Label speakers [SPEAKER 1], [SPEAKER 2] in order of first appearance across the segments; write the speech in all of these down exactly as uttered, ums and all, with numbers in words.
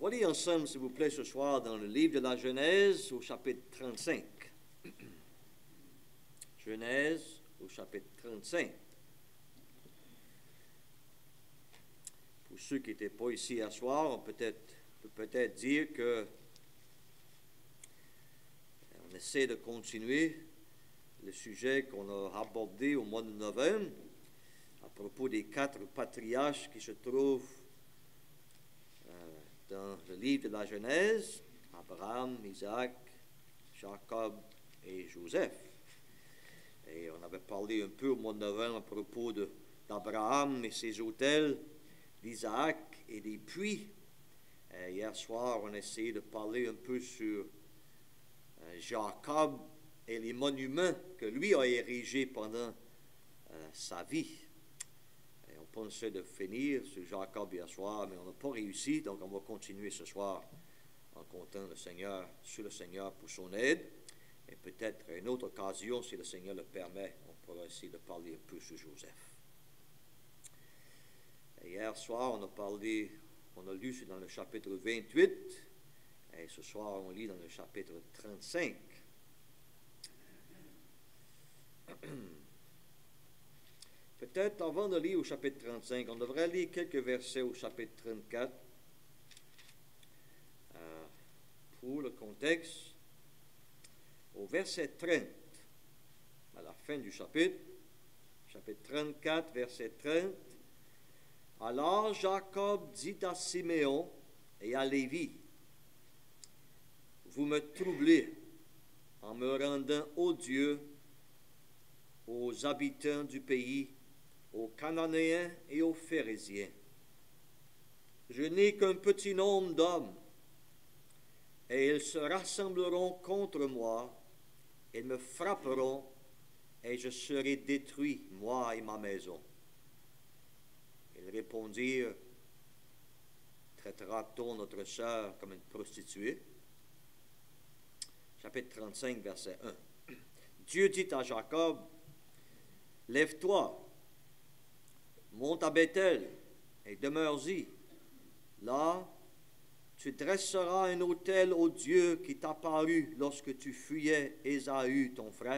[SPEAKER 1] On va lire ensemble, s'il vous plaît, ce soir dans le livre de la Genèse au chapitre trente-cinq. Genèse au chapitre trente-cinq. Pour ceux qui n'étaient pas ici à soir, on peut peut-être peut peut-être dire que on essaie de continuer le sujet qu'on a abordé au mois de novembre à propos des quatre patriarches qui se trouvent euh, dans le livre de la Genèse, Abraham, Isaac, Jacob et Joseph. Et on avait parlé un peu au mois de novembre à propos de, d'Abraham et ses autels, d'Isaac et des puits. Et hier soir, on a essayé de parler un peu sur euh, Jacob et les monuments que lui a érigés pendant euh, sa vie. Et on pensait de finir sur Jacob hier soir, mais on n'a pas réussi, donc on va continuer ce soir en comptant le Seigneur, sur le Seigneur pour son aide. Et peut-être à une autre occasion, si le Seigneur le permet, on pourra essayer de parler un peu sur Joseph. Et hier soir, on a parlé, on a lu dans le chapitre vingt-huit, et ce soir, on lit dans le chapitre trente-cinq. Peut-être avant de lire au chapitre trente-cinq, on devrait lire quelques versets au chapitre trente-quatre euh, pour le contexte. Au verset trente, à la fin du chapitre, chapitre trente-quatre, verset trente, « Alors Jacob dit à Siméon et à Lévi, « Vous me troublez en me rendant odieux aux habitants du pays, aux Cananéens et aux Phérésiens. Je n'ai qu'un petit nombre d'hommes, et ils se rassembleront contre moi, ils me frapperont, et je serai détruit, moi et ma maison. » Ils répondirent, « Traitera-t-on notre sœur comme une prostituée? » Chapitre trente-cinq, verset un. Dieu dit à Jacob, « Lève-toi, monte à Bethel et demeure-y. Là, tu dresseras un autel au Dieu qui t'apparut lorsque tu fuyais Ésaü, ton frère. »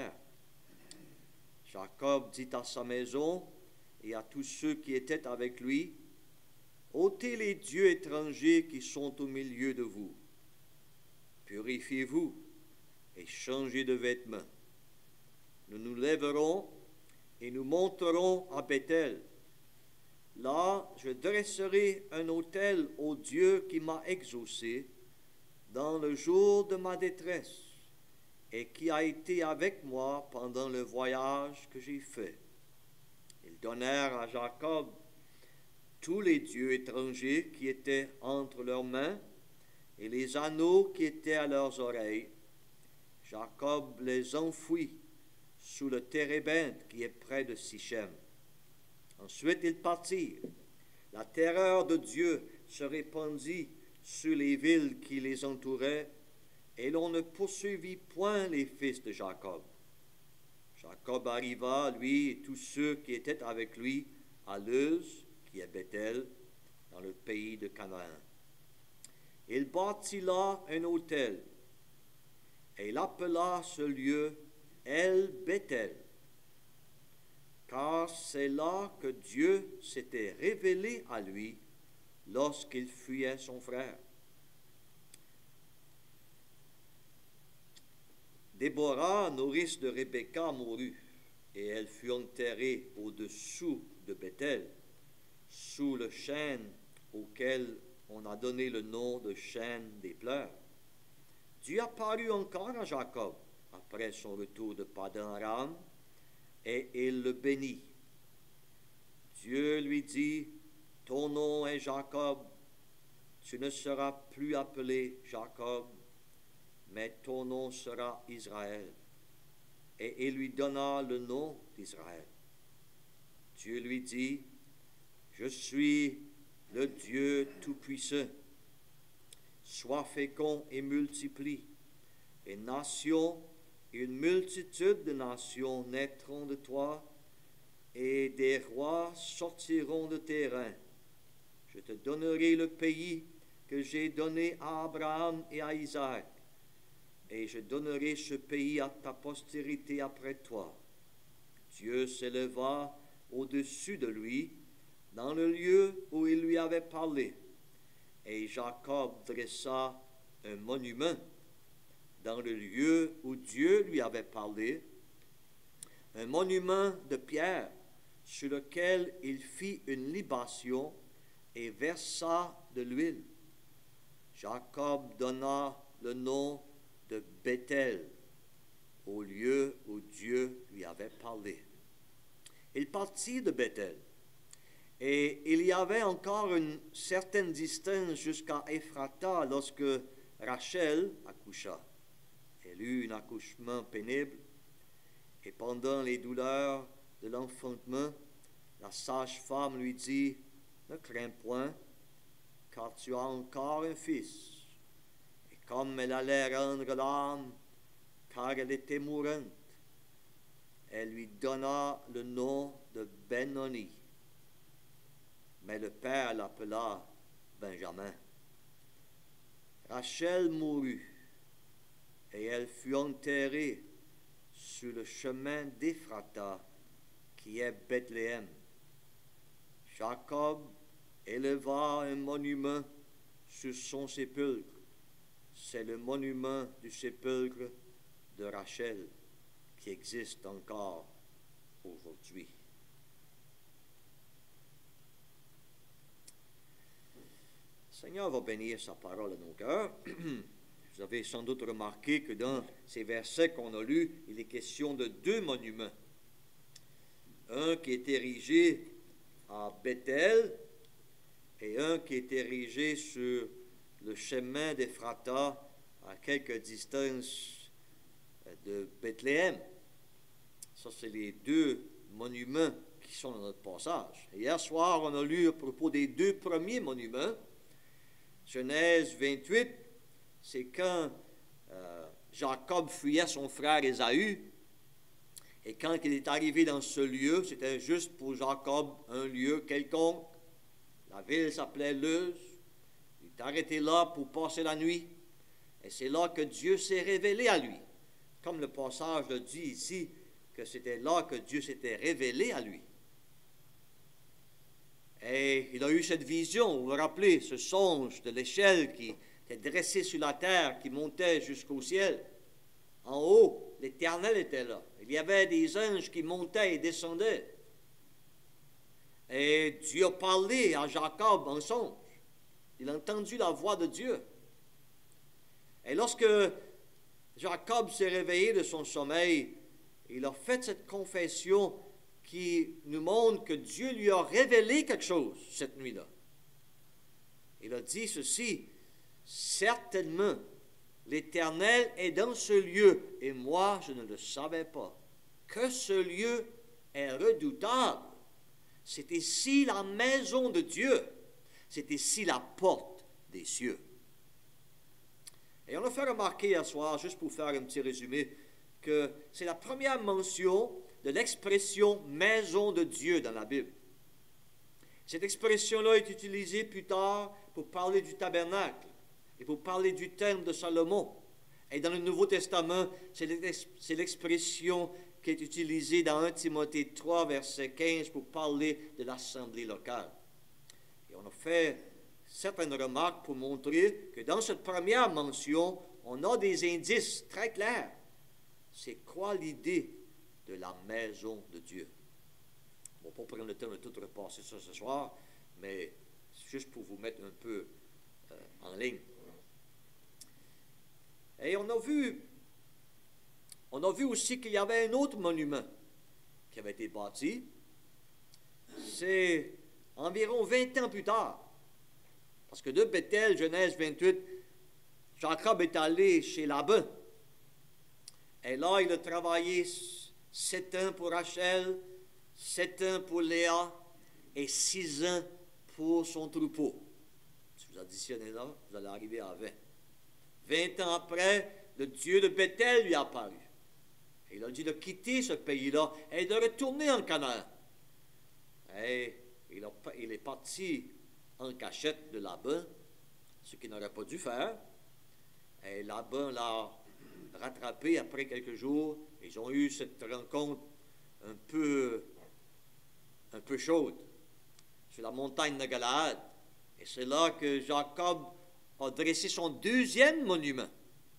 [SPEAKER 1] Jacob dit à sa maison et à tous ceux qui étaient avec lui, « ôtez les dieux étrangers qui sont au milieu de vous. Purifiez-vous et changez de vêtements. Nous nous lèverons et nous monterons à Bethel. Là, je dresserai un autel au Dieu qui m'a exaucé dans le jour de ma détresse et qui a été avec moi pendant le voyage que j'ai fait. » Ils donnèrent à Jacob tous les dieux étrangers qui étaient entre leurs mains et les anneaux qui étaient à leurs oreilles. Jacob les enfouit sous le térébinthe qui est près de Sichem. Ensuite, ils partirent. La terreur de Dieu se répandit sur les villes qui les entouraient, et l'on ne poursuivit point les fils de Jacob. Jacob arriva, lui et tous ceux qui étaient avec lui, à Luz, qui est Bethel, dans le pays de Canaan. Il bâtit là un autel, et il appela ce lieu El Bethel, car c'est là que Dieu s'était révélé à lui lorsqu'il fuyait son frère. Déborah, nourrice de Rebecca, mourut, et elle fut enterrée au-dessous de Bethel, sous le chêne auquel on a donné le nom de chêne des pleurs. Dieu apparut encore à Jacob après son retour de Padan-Aram, et il le bénit. Dieu lui dit, « Ton nom est Jacob, tu ne seras plus appelé Jacob, mais ton nom sera Israël. » Et il lui donna le nom d'Israël. Dieu lui dit, « Je suis le Dieu Tout-Puissant. Sois fécond et multiplie, et nations, une multitude de nations naîtront de toi, et des rois sortiront de tes reins. Je te donnerai le pays que j'ai donné à Abraham et à Isaac, et je donnerai ce pays à ta postérité après toi. Dieu s'éleva au-dessus de lui, dans le lieu où il lui avait parlé, et Jacob dressa un monument dans le lieu où Dieu lui avait parlé, un monument de pierre sur lequel il fit une libation et versa de l'huile. Jacob donna le nom de Bethel au lieu où Dieu lui avait parlé. Il partit de Bethel, et il y avait encore une certaine distance jusqu'à Ephrata lorsque Rachel accoucha. Elle eut un accouchement pénible, et pendant les douleurs de l'enfantement, la sage-femme lui dit, « Ne crains point, car tu as encore un fils. » Et comme elle allait rendre l'âme, car elle était mourante, elle lui donna le nom de Benoni. Mais le père l'appela Benjamin. Rachel mourut, et elle fut enterrée sur le chemin d'Ephrata, qui est Bethléem. Jacob éleva un monument sur son sépulcre. C'est le monument du sépulcre de Rachel qui existe encore aujourd'hui. Le Seigneur va bénir sa parole à nos cœurs. Vous avez sans doute remarqué que dans ces versets qu'on a lus, il est question de deux monuments. Un qui est érigé à Bethel et un qui est érigé sur le chemin d'Ephrata à quelques distances de Bethléem. Ça, c'est les deux monuments qui sont dans notre passage. Et hier soir, on a lu à propos des deux premiers monuments. Genèse vingt-huit, c'est quand euh, Jacob fuyait son frère Ésaü. Et quand il est arrivé dans ce lieu, c'était juste pour Jacob un lieu quelconque. La ville s'appelait Luz. Il est arrêté là pour passer la nuit. Et c'est là que Dieu s'est révélé à lui. Comme le passage le dit ici, que c'était là que Dieu s'était révélé à lui. Et il a eu cette vision, vous vous rappelez, ce songe de l'échelle qui était dressée sur la terre, qui montait jusqu'au ciel. En haut, l'Éternel était là. Il y avait des anges qui montaient et descendaient. Et Dieu a parlé à Jacob en songe. Il a entendu la voix de Dieu. Et lorsque Jacob s'est réveillé de son sommeil, il a fait cette confession qui nous montre que Dieu lui a révélé quelque chose cette nuit-là. Il a dit ceci, « Certainement, l'Éternel est dans ce lieu, et moi, je ne le savais pas. Que ce lieu est redoutable. C'est ici la maison de Dieu. C'est ici la porte des cieux. » Et on a fait remarquer hier soir, juste pour faire un petit résumé, que c'est la première mention de l'expression « maison de Dieu » dans la Bible. Cette expression-là est utilisée plus tard pour parler du tabernacle et pour parler du temple de Salomon. Et dans le Nouveau Testament, c'est l'expression qui est utilisée dans un Timothée trois, verset quinze, pour parler de l'assemblée locale. Et on a fait certaines remarques pour montrer que dans cette première mention, on a des indices très clairs. C'est quoi l'idée de la maison de Dieu? On ne va pas prendre le temps de tout repasser ça ce soir, mais juste pour vous mettre un peu euh, en ligne. Et on a vu, on a vu aussi qu'il y avait un autre monument qui avait été bâti. C'est environ vingt ans plus tard. Parce que de Bethel, Genèse vingt-huit, Jacob est allé chez Laban. Et là, il a travaillé sept ans pour Rachel, sept ans pour Léa et six ans pour son troupeau. Si vous additionnez là, vous allez arriver à vingt. Vingt ans après, le Dieu de Bethel lui a apparu. Et il a dit de quitter ce pays-là et de retourner en Canaan. Et il, a, il est parti en cachette de Laban, ce qu'il n'aurait pas dû faire. Et Laban l'a rattrapé après quelques jours. Ils ont eu cette rencontre un peu, un peu chaude sur la montagne de Galaad. Et c'est là que Jacob a dressé son deuxième monument.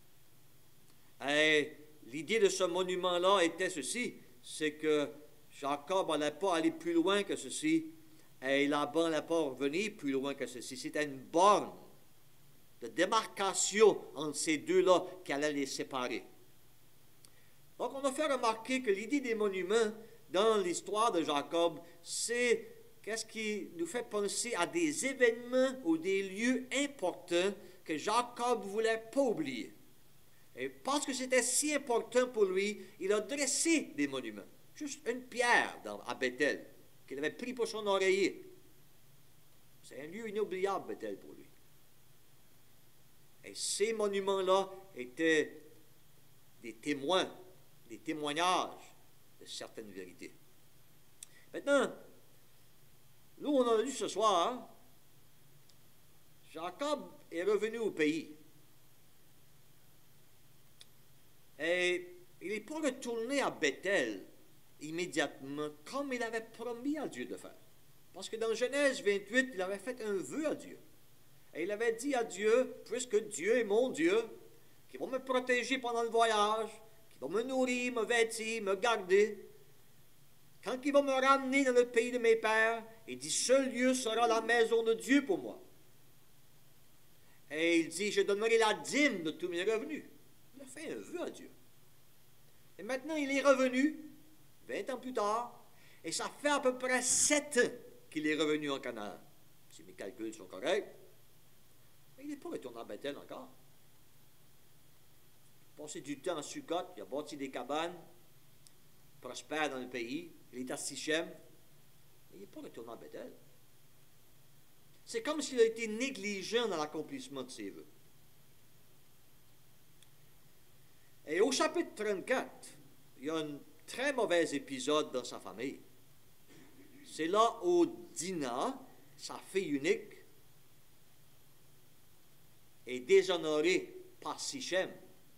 [SPEAKER 1] Et l'idée de ce monument-là était ceci, c'est que Jacob n'allait pas aller plus loin que ceci, et Laban n'allait pas revenir plus loin que ceci. C'était une borne de démarcation entre ces deux-là qui allait les séparer. Donc on a fait remarquer que l'idée des monuments dans l'histoire de Jacob, c'est qu'est-ce qui nous fait penser à des événements ou des lieux importants que Jacob ne voulait pas oublier. Et parce que c'était si important pour lui, il a dressé des monuments. Juste une pierre dans, à Bethel, qu'il avait pris pour son oreiller. C'est un lieu inoubliable, Bethel, pour lui. Et ces monuments-là étaient des témoins, des témoignages de certaines vérités. Maintenant, nous, on a lu ce soir, hein, Jacob est revenu au pays. Et il n'est pas retourné à Bethel immédiatement comme il avait promis à Dieu de faire. Parce que dans Genèse vingt-huit, il avait fait un vœu à Dieu. Et il avait dit à Dieu, puisque Dieu est mon Dieu, qui va me protéger pendant le voyage, qui va me nourrir, me vêtir, me garder, quand il va me ramener dans le pays de mes pères, il dit, ce lieu sera la maison de Dieu pour moi. Et il dit, je donnerai la dîme de tous mes revenus. Il a fait un vœu à Dieu. Et maintenant, il est revenu, vingt ans plus tard, et ça fait à peu près sept ans qu'il est revenu en Canaan. Si mes calculs sont corrects. Mais il n'est pas retourné à Bethel encore. Il a passé du temps à Sukkot, il a bâti des cabanes, prospère dans le pays, il est à Sichem, mais il n'est pas retourné à Bethel. C'est comme s'il a été négligent dans l'accomplissement de ses vœux. Et au chapitre trente-quatre, il y a un très mauvais épisode dans sa famille. C'est là où Dina, sa fille unique, est déshonorée par Sichem.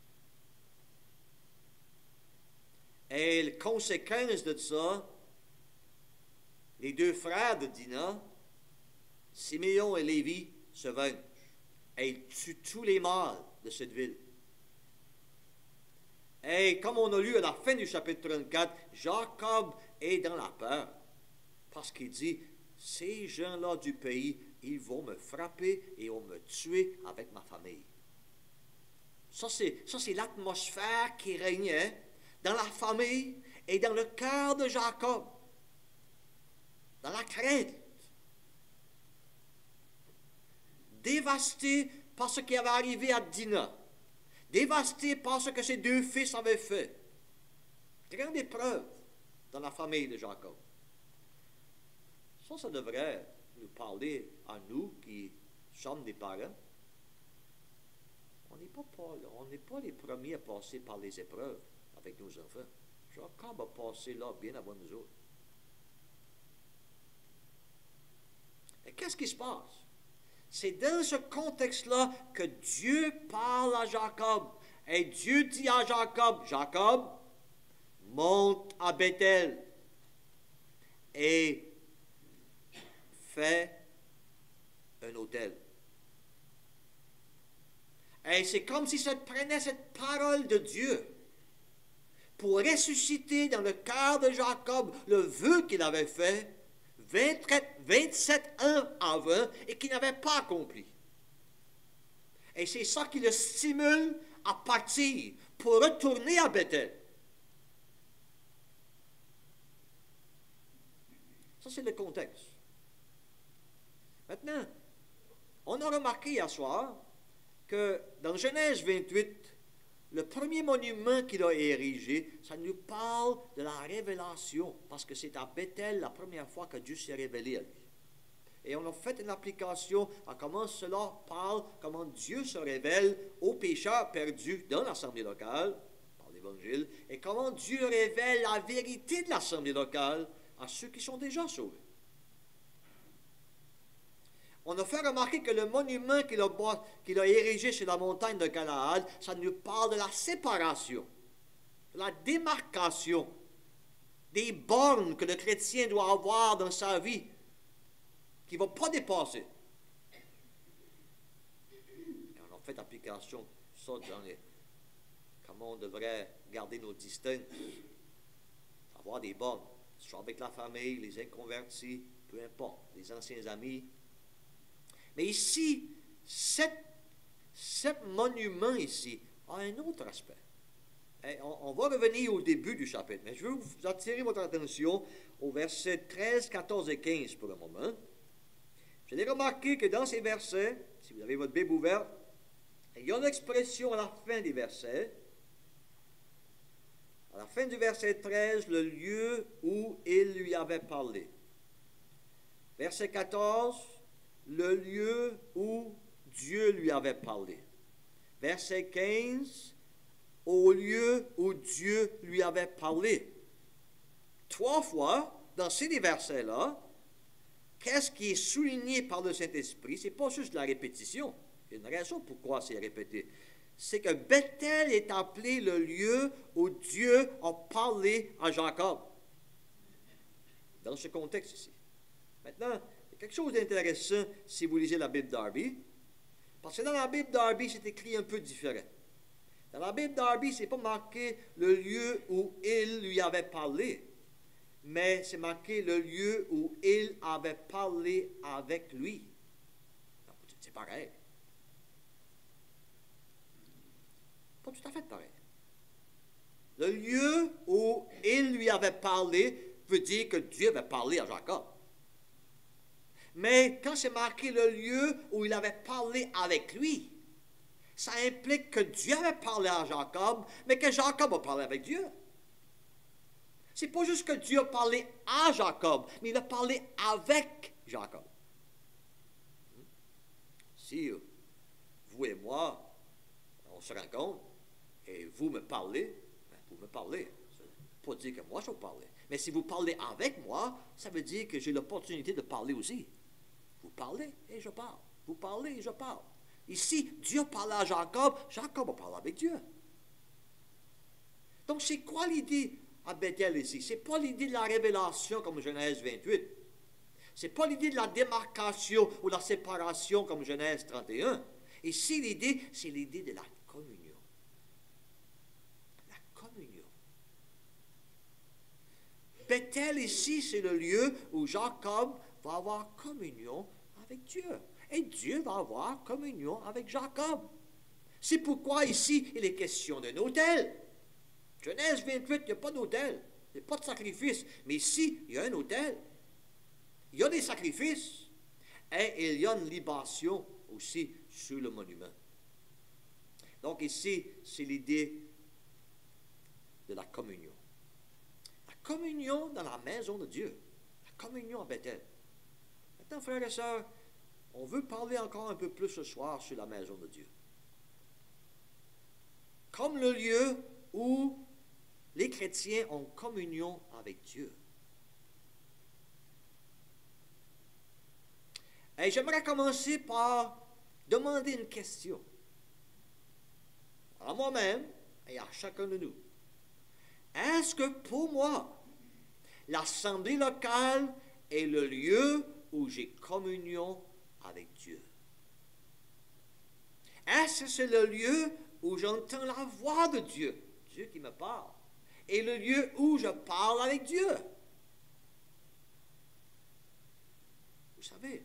[SPEAKER 1] Et la conséquence de ça, les deux frères de Dina, Siméon et Lévi, se vengent. Et ils tuent tous les mâles de cette ville. Et comme on a lu à la fin du chapitre trente-quatre, Jacob est dans la peur. Parce qu'il dit, ces gens-là du pays, ils vont me frapper et vont me tuer avec ma famille. Ça, c'est, ça, c'est l'atmosphère qui régnait dans la famille et dans le cœur de Jacob. Dans la crainte. Dévasté par ce qui avait arrivé à Dina. Dévasté par ce que ses deux fils avaient fait. Grande épreuve dans la famille de Jacob. Ça, ça devrait nous parler à nous qui sommes des parents. On n'est pas, pas, on n'est pas les premiers à passer par les épreuves avec nos enfants. Jacob a passé là bien avant nous autres. Et qu'est-ce qui se passe? C'est dans ce contexte-là que Dieu parle à Jacob. Et Dieu dit à Jacob, Jacob, monte à Bethel et fais un autel. Et c'est comme si ça prenait cette parole de Dieu pour ressusciter dans le cœur de Jacob le vœu qu'il avait fait vingt-sept ans avant et qu'il n'avait pas accompli. Et c'est ça qui le stimule à partir pour retourner à Bethel. Ça, c'est le contexte. Maintenant, on a remarqué hier soir que dans Genèse vingt-huit, le premier monument qu'il a érigé, ça nous parle de la révélation, parce que c'est à Bethel la première fois que Dieu s'est révélé à lui. Et on a fait une application à comment cela parle, comment Dieu se révèle aux pécheurs perdus dans l'assemblée locale, par l'Évangile, et comment Dieu révèle la vérité de l'assemblée locale à ceux qui sont déjà sauvés. On a fait remarquer que le monument qu'il a, qu'il a érigé sur la montagne de Galaad, ça nous parle de la séparation, de la démarcation, des bornes que le chrétien doit avoir dans sa vie, qu'il ne va pas dépasser. Et on a fait application ça dans les, comment on devrait garder nos distances, avoir des bornes, soit avec la famille, les inconvertis, peu importe, les anciens amis. Mais ici, cet, cet monument ici a un autre aspect. Et on, on va revenir au début du chapitre, mais je veux vous attirer votre attention aux versets treize, quatorze et quinze pour le moment. Vous allez remarquer que dans ces versets, si vous avez votre Bible ouverte, il y a une expression à la fin des versets. À la fin du verset treize, le lieu où il lui avait parlé. Verset quatorze, le lieu où Dieu lui avait parlé. Verset quinze, au lieu où Dieu lui avait parlé. Trois fois, dans ces versets-là, qu'est-ce qui est souligné par le Saint-Esprit? Ce n'est pas juste la répétition. Il y a une raison pourquoi c'est répété. C'est que Bethel est appelé le lieu où Dieu a parlé à Jacob. Dans ce contexte ici. Maintenant, il y a quelque chose d'intéressant si vous lisez la Bible Darby. Parce que dans la Bible Darby, c'est écrit un peu différent. Dans la Bible Darby, ce n'est pas marqué le lieu où il lui avait parlé, mais c'est marqué le lieu où il avait parlé avec lui. C'est pareil. Pas tout à fait pareil. Le lieu où il lui avait parlé veut dire que Dieu avait parlé à Jacob. Mais quand c'est marqué le lieu où il avait parlé avec lui, ça implique que Dieu avait parlé à Jacob, mais que Jacob a parlé avec Dieu. C'est pas juste que Dieu a parlé à Jacob, mais il a parlé avec Jacob. Si vous et moi, on se rencontre, et vous me parlez, ben vous me parlez. Ça ne veut pas dire que moi je vous parle. Mais si vous parlez avec moi, ça veut dire que j'ai l'opportunité de parler aussi. Vous parlez et je parle. Vous parlez et je parle. Ici, Dieu parle à Jacob, Jacob a parlé avec Dieu. Donc, c'est quoi l'idée à Bethel ici? Ce n'est pas l'idée de la révélation comme Genèse vingt-huit. Ce n'est pas l'idée de la démarcation ou la séparation comme Genèse trente et un. Ici, l'idée, c'est l'idée de la communion. La communion. Bethel ici, c'est le lieu où Jacob va avoir communion avec Dieu. Et Dieu va avoir communion avec Jacob. C'est pourquoi ici, il est question d'un autel. Genèse vingt-huit, il n'y a pas d'autel. Il n'y a pas de sacrifice. Mais ici, il y a un autel. Il y a des sacrifices. Et il y a une libation aussi sur le monument. Donc ici, c'est l'idée de la communion. La communion dans la maison de Dieu. La communion à Bethel. Maintenant, frères et sœurs, on veut parler encore un peu plus ce soir sur la maison de Dieu. Comme le lieu où les chrétiens ont communion avec Dieu. Et j'aimerais commencer par demander une question à moi-même et à chacun de nous. Est-ce que pour moi, l'assemblée locale est le lieu où j'ai communion avec Dieu? Est-ce que c'est le lieu où j'entends la voix de Dieu, Dieu qui me parle, et le lieu où je parle avec Dieu? Vous savez,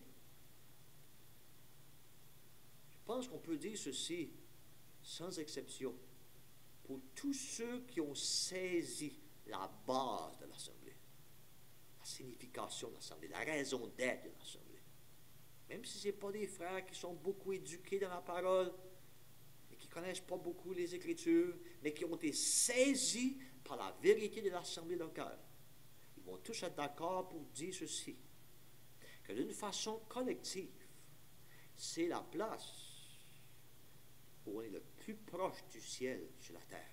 [SPEAKER 1] je pense qu'on peut dire ceci sans exception pour tous ceux qui ont saisi la base de l'Assemblée, la signification de l'Assemblée, la raison d'être de l'Assemblée. Même si ce n'est pas des frères qui sont beaucoup éduqués dans la parole, et qui ne connaissent pas beaucoup les Écritures, mais qui ont été saisis par la vérité de l'Assemblée locale. Ils vont tous être d'accord pour dire ceci, que d'une façon collective, c'est la place où on est le plus proche du ciel sur la terre.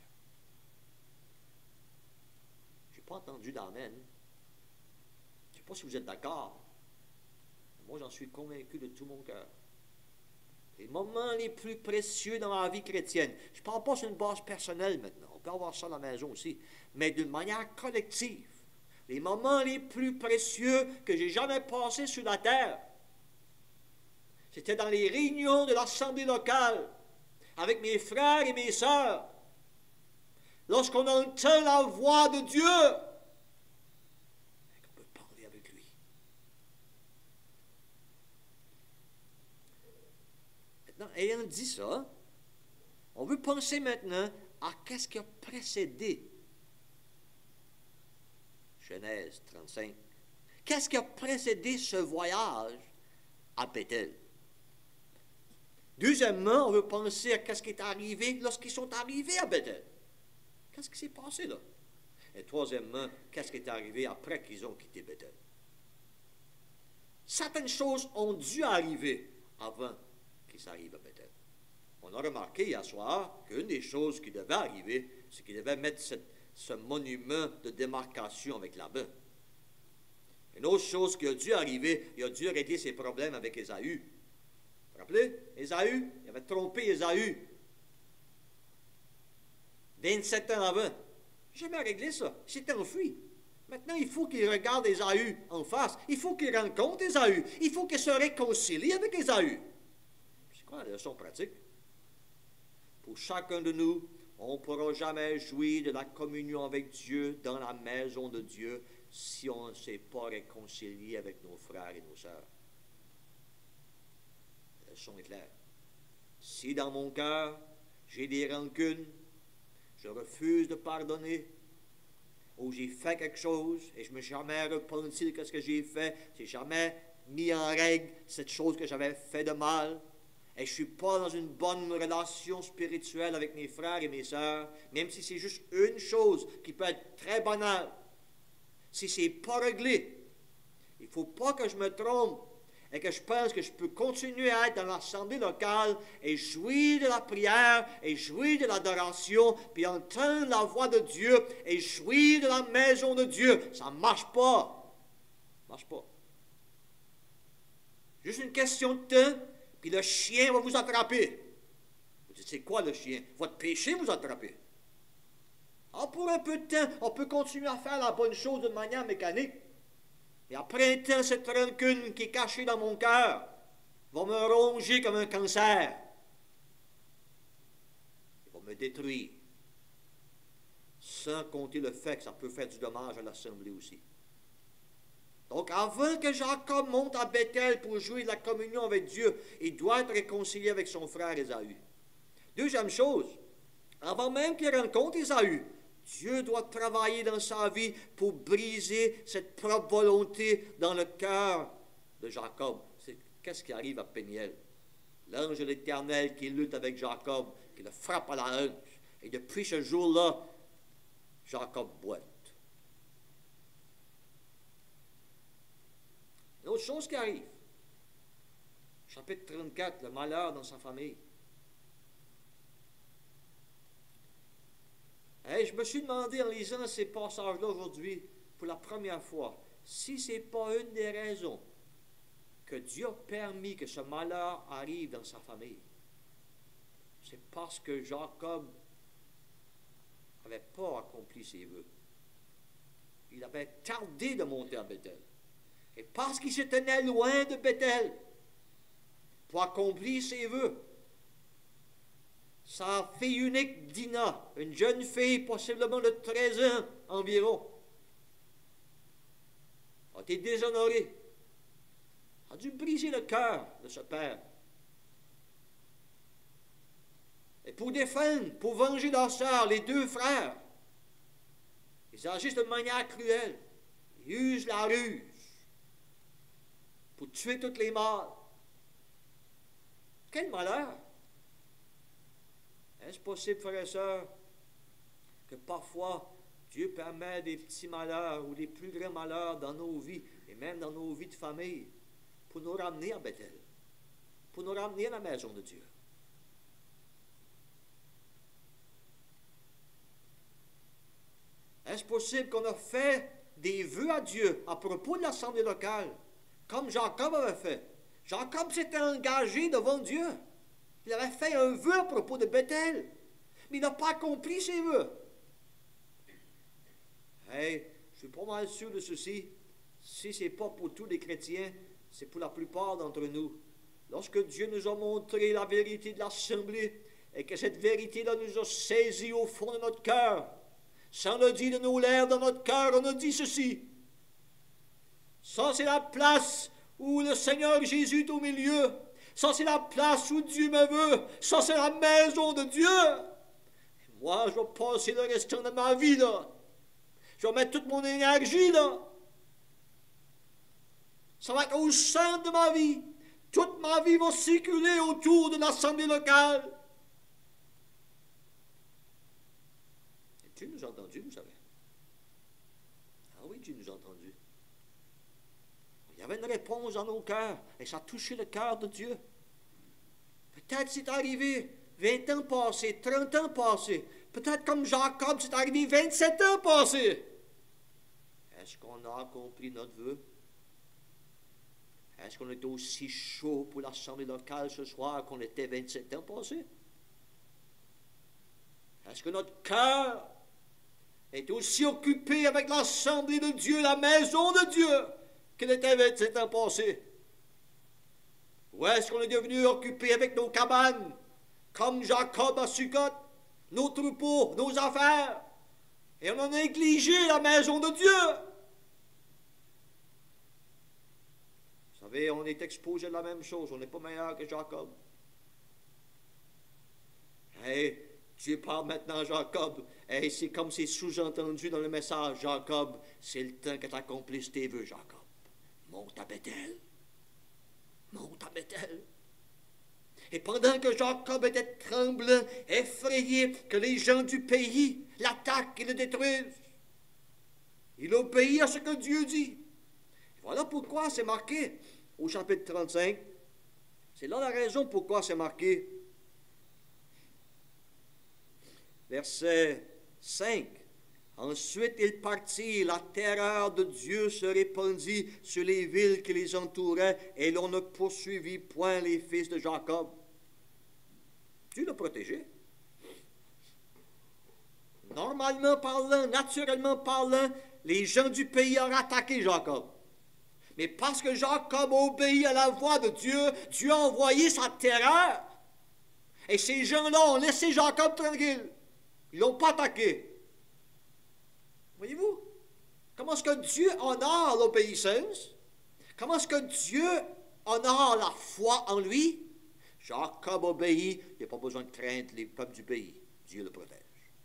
[SPEAKER 1] Je n'ai pas entendu d'amen. Je ne sais pas si vous êtes d'accord. Moi, j'en suis convaincu de tout mon cœur. Les moments les plus précieux dans la vie chrétienne, je ne parle pas sur une base personnelle maintenant, on peut avoir ça à la maison aussi, mais d'une manière collective. Les moments les plus précieux que j'ai jamais passés sur la terre, c'était dans les réunions de l'assemblée locale, avec mes frères et mes sœurs, lorsqu'on entend la voix de Dieu, et qu'on peut parler avec lui. Maintenant, ayant dit ça, on veut penser maintenant à qu'est-ce qui a précédé Genèse trente-cinq. Qu'est-ce qui a précédé ce voyage à Bethel? Deuxièmement, on veut penser à ce qui est arrivé lorsqu'ils sont arrivés à Bethel. Qu'est-ce qui s'est passé là? Et troisièmement, qu'est-ce qui est arrivé après qu'ils ont quitté Bethel? Certaines choses ont dû arriver avant qu'ils arrivent à Bethel. On a remarqué hier soir qu'une des choses qui devait arriver, c'est qu'ils devaient mettre cette, ce monument de démarcation avec Laban. Une autre chose qui a dû arriver, il a dû régler ses problèmes avec Ésaü. Vous vous rappelez? Ésaü, il avait trompé Ésaü. vingt-sept ans avant. Il n'a jamais réglé ça. Il s'est enfui. Maintenant, il faut qu'il regarde Ésaü en face. Il faut qu'il rencontre Ésaü. Il faut qu'il se réconcilie avec Ésaü. C'est quoi la leçon pratique? Pour chacun de nous, on ne pourra jamais jouir de la communion avec Dieu dans la maison de Dieu si on ne s'est pas réconcilié avec nos frères et nos sœurs. La leçon est claire. Si dans mon cœur, j'ai des rancunes, je refuse de pardonner, ou j'ai fait quelque chose et je ne me suis jamais repenti de ce que j'ai fait, je n'ai jamais mis en règle cette chose que j'avais fait de mal, et je ne suis pas dans une bonne relation spirituelle avec mes frères et mes sœurs, même si c'est juste une chose qui peut être très banale, si ce n'est pas réglé, il ne faut pas que je me trompe et que je pense que je peux continuer à être dans l'assemblée locale et jouir de la prière et jouir de l'adoration, puis entendre la voix de Dieu et jouir de la maison de Dieu. Ça ne marche pas. Ça ne marche pas. Juste une question de temps, puis le chien va vous attraper. Vous dites, c'est quoi le chien? Votre péché vous attraper. Alors, pour un peu de temps, on peut continuer à faire la bonne chose de manière mécanique. Et après un temps, cette rancune qui est cachée dans mon cœur va me ronger comme un cancer. Il va me détruire. Sans compter le fait que ça peut faire du dommage à l'assemblée aussi. Donc, avant que Jacob monte à Bethel pour jouer de la communion avec Dieu, il doit être réconcilié avec son frère Ésaü. Deuxième chose, avant même qu'il rencontre Ésaü, Dieu doit travailler dans sa vie pour briser cette propre volonté dans le cœur de Jacob. C'est, qu'est-ce qui arrive à Péniel? L'ange de l'Éternel qui lutte avec Jacob, qui le frappe à la hanche. Et depuis ce jour-là, Jacob boite. Une autre chose qui arrive. Chapitre trente-quatre, le malheur dans sa famille. Et je me suis demandé en lisant ces passages-là aujourd'hui, pour la première fois, si ce n'est pas une des raisons que Dieu a permis que ce malheur arrive dans sa famille. C'est parce que Jacob n'avait pas accompli ses vœux. Il avait tardé de monter à Bethel. Et parce qu'il se tenait loin de Bethel pour accomplir ses vœux, sa fille unique, Dina, une jeune fille possiblement de treize ans environ, a été déshonorée, a dû briser le cœur de ce père. Et pour défendre, pour venger leur sœur, les deux frères, ils agissent de manière cruelle. Ils usent la ruse pour tuer toutes les mâles. Quel malheur! Est-ce possible, frères et sœurs, que parfois Dieu permet des petits malheurs ou des plus grands malheurs dans nos vies, et même dans nos vies de famille, pour nous ramener à Bethel, pour nous ramener à la maison de Dieu? Est-ce possible qu'on a fait des vœux à Dieu à propos de l'assemblée locale, comme Jacob avait fait. Jacob s'était engagé devant Dieu. Il avait fait un vœu à propos de Bethel, mais il n'a pas accompli ses vœux. Hey, je suis pas mal sûr de ceci. Si ce n'est pas pour tous les chrétiens, c'est pour la plupart d'entre nous. Lorsque Dieu nous a montré la vérité de l'Assemblée, et que cette vérité-là nous a saisis au fond de notre cœur, ça on a dit de nos lèvres, dans notre cœur, on a dit ceci. Ça, c'est la place où le Seigneur Jésus est au milieu. Ça, c'est la place où Dieu me veut. Ça, c'est la maison de Dieu. Et moi, je vais passer le restant de ma vie là. Je vais mettre toute mon énergie là. Ça va être au centre de ma vie. Toute ma vie va circuler autour de l'assemblée locale. Et Dieu nous a entendus, vous savez. Ah oui, Dieu nous a entendus. Il y avait une réponse dans nos cœurs, et ça a touché le cœur de Dieu. Peut-être c'est arrivé vingt ans passés, trente ans passés. Peut-être comme Jacob, c'est arrivé vingt-sept ans passés. Est-ce qu'on a accompli notre vœu? Est-ce qu'on était aussi chaud pour l'assemblée locale ce soir qu'on était vingt-sept ans passés? Est-ce que notre cœur est aussi occupé avec l'assemblée de Dieu, la maison de Dieu, qu'il était vingt-sept ans passés? Ou est-ce qu'on est devenu occupé avec nos cabanes, comme Jacob à Sukkot, nos troupeaux, nos affaires, et on a négligé la maison de Dieu? Vous savez, on est exposé à la même chose, on n'est pas meilleur que Jacob. Hey, Dieu parle maintenant à Jacob, hey, c'est comme c'est sous-entendu dans le message, Jacob, c'est le temps que tu accomplisses tes vœux, Jacob. Monte à Bethel. Monte à Bethel. Et pendant que Jacob était tremblant, effrayé que les gens du pays l'attaquent et le détruisent, il obéit à ce que Dieu dit. Voilà pourquoi c'est marqué au chapitre trente-cinq. C'est là la raison pourquoi c'est marqué. Verset cinq. Ensuite, ils partirent, la terreur de Dieu se répandit sur les villes qui les entouraient, et l'on ne poursuivit point les fils de Jacob. Dieu l'a protégé. Normalement parlant, naturellement parlant, les gens du pays auraient attaqué Jacob. Mais parce que Jacob obéit à la voix de Dieu, Dieu a envoyé sa terreur. Et ces gens-là ont laissé Jacob tranquille. Ils ne l'ont pas attaqué. Voyez-vous? Comment est-ce que Dieu honore l'obéissance? Comment est-ce que Dieu honore la foi en lui? Jacob obéit, il n'y a pas besoin de craindre les peuples du pays. Dieu le protège.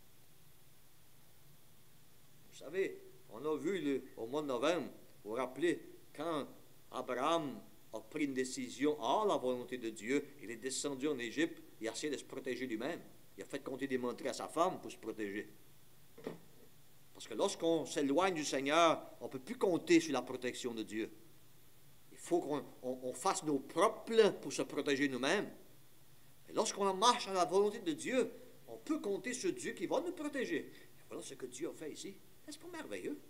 [SPEAKER 1] Vous savez, on a vu le, au mois de novembre, vous vous rappelez, quand Abraham a pris une décision hors la volonté de Dieu, il est descendu en Égypte, il a essayé de se protéger lui-même. Il a fait compter des montrer à sa femme pour se protéger. Parce que lorsqu'on s'éloigne du Seigneur, on ne peut plus compter sur la protection de Dieu. Il faut qu'on on, on fasse nos propres plans pour se protéger nous-mêmes. Et lorsqu'on marche à la volonté de Dieu, on peut compter sur Dieu qui va nous protéger. Et voilà ce que Dieu a fait ici. N'est-ce pas merveilleux?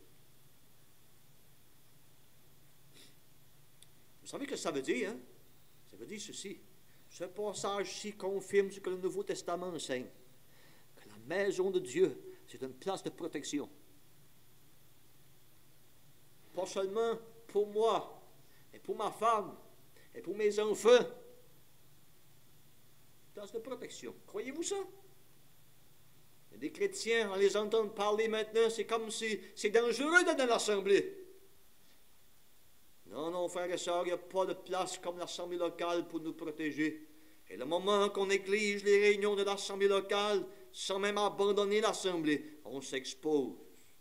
[SPEAKER 1] Vous savez ce que ça veut dire, hein? Ça veut dire ceci. Ce passage-ci confirme ce que le Nouveau Testament enseigne. Que la maison de Dieu, c'est une place de protection. Pas seulement pour moi, et pour ma femme, et pour mes enfants. Place de protection. Croyez-vous ça? Il y a des chrétiens, on les entend parler maintenant, c'est comme si c'est dangereux d'être dans l'assemblée. Non, non, frères et sœurs, il n'y a pas de place comme l'assemblée locale pour nous protéger. Et le moment qu'on néglige les réunions de l'assemblée locale, sans même abandonner l'assemblée, on s'expose.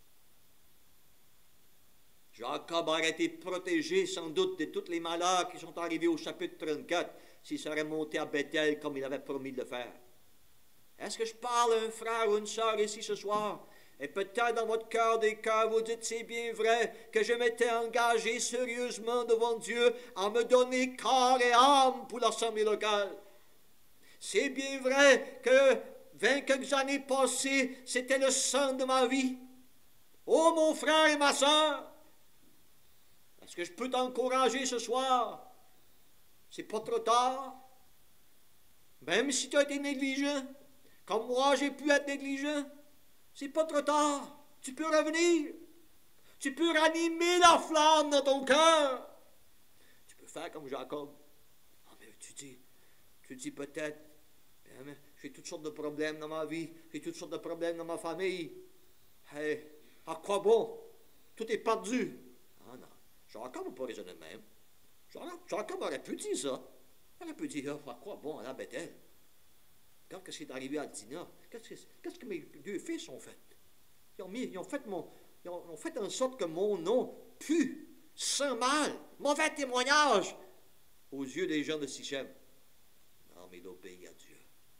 [SPEAKER 1] Jacob aurait été protégé sans doute de tous les malheurs qui sont arrivés au chapitre trente-quatre s'il serait monté à Bethel comme il avait promis de le faire. Est-ce que je parle à un frère ou une sœur ici ce soir? Et peut-être dans votre cœur des cœurs, vous dites, c'est bien vrai que je m'étais engagé sérieusement devant Dieu à me donner corps et âme pour l'assemblée locale. C'est bien vrai que vingt quelques années passées, c'était le centre de ma vie. Oh mon frère et ma sœur, Est-ce que je peux t'encourager ce soir? C'est pas trop tard. Même si tu as été négligent, comme moi j'ai pu être négligent, c'est pas trop tard. Tu peux revenir. Tu peux ranimer la flamme dans ton cœur. Tu peux faire comme Jacob. Ah, mais tu dis, tu dis peut-être, j'ai toutes sortes de problèmes dans ma vie, j'ai toutes sortes de problèmes dans ma famille. Hey, à quoi bon? Tout est perdu. Ah non, Jacob n'a pas raisonné de même. Jacob aurait pu dire ça. Il aurait pu dire, oh, à quoi bon, à la Bethel? Regarde ce qui est arrivé à Dina. Qu'est-ce que, qu'est-ce que mes deux fils ont fait? Ils ont, mis, ils ont, fait, mon, ils ont, ont fait en sorte que mon nom pue, sent mal, mauvais témoignage aux yeux des gens de Sichem. Non, mais il obéit à Dieu.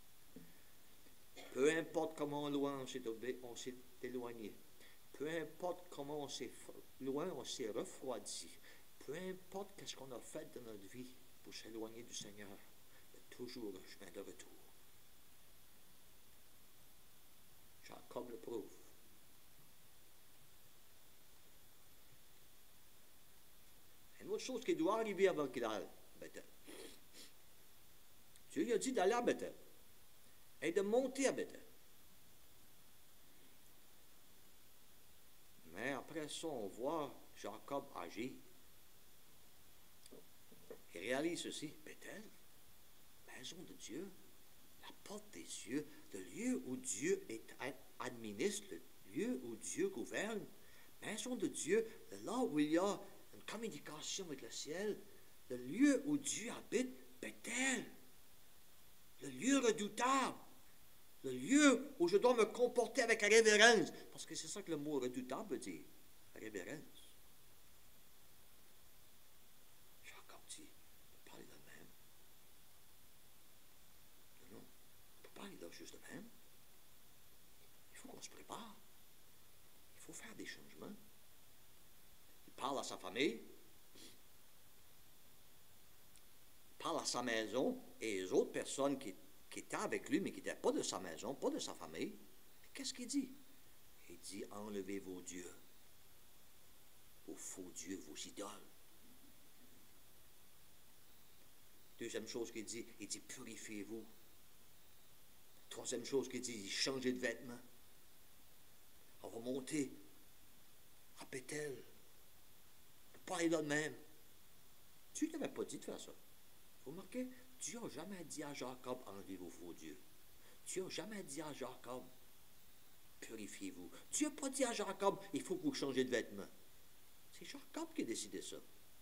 [SPEAKER 1] Peu importe comment loin on s'est, obé- on s'est éloigné, peu importe comment on s'est loin on s'est refroidi, peu importe qu'est-ce qu'on a fait dans notre vie pour s'éloigner du Seigneur, il y a toujours un chemin de retour. Jacob le prouve. Une autre chose qui doit arriver avant qu'il aille à Bethel. Dieu lui a dit d'aller à Bethel et de monter à Bethel. Mais après ça, on voit Jacob agir. Il réalise ceci, Bethel, maison de Dieu, la porte des cieux, le lieu où Dieu est, administre, le lieu où Dieu gouverne, maison de Dieu, là où il y a une communication avec le ciel, le lieu où Dieu habite, Bethel, le lieu redoutable, le lieu où je dois me comporter avec révérence, parce que c'est ça que le mot redoutable veut dire, révérence. Jacob dit, on peut parler de même. Non, non, on peut parler de juste de même. Il faut qu'on se prépare. Il faut faire des changements. Il parle à sa famille. Il parle à sa maison et les autres personnes qui, qui étaient avec lui, mais qui n'étaient pas de sa maison, pas de sa famille. Qu'est-ce qu'il dit? Il dit, enlevez vos dieux, vos faux dieux, vos idoles. Deuxième chose qu'il dit, il dit, purifiez-vous. Troisième chose qu'il dit, changez de vêtements. On va monter à Bethel. On ne peut pas aller là de même. Dieu n'avait pas dit de faire ça. Vous remarquez, Dieu n'a jamais dit à Jacob, enlevez vos faux dieux. Dieu n'a jamais dit à Jacob, purifiez-vous. Dieu n'a pas dit à Jacob, il faut que vous changiez de vêtements. C'est Jacob qui a décidé ça.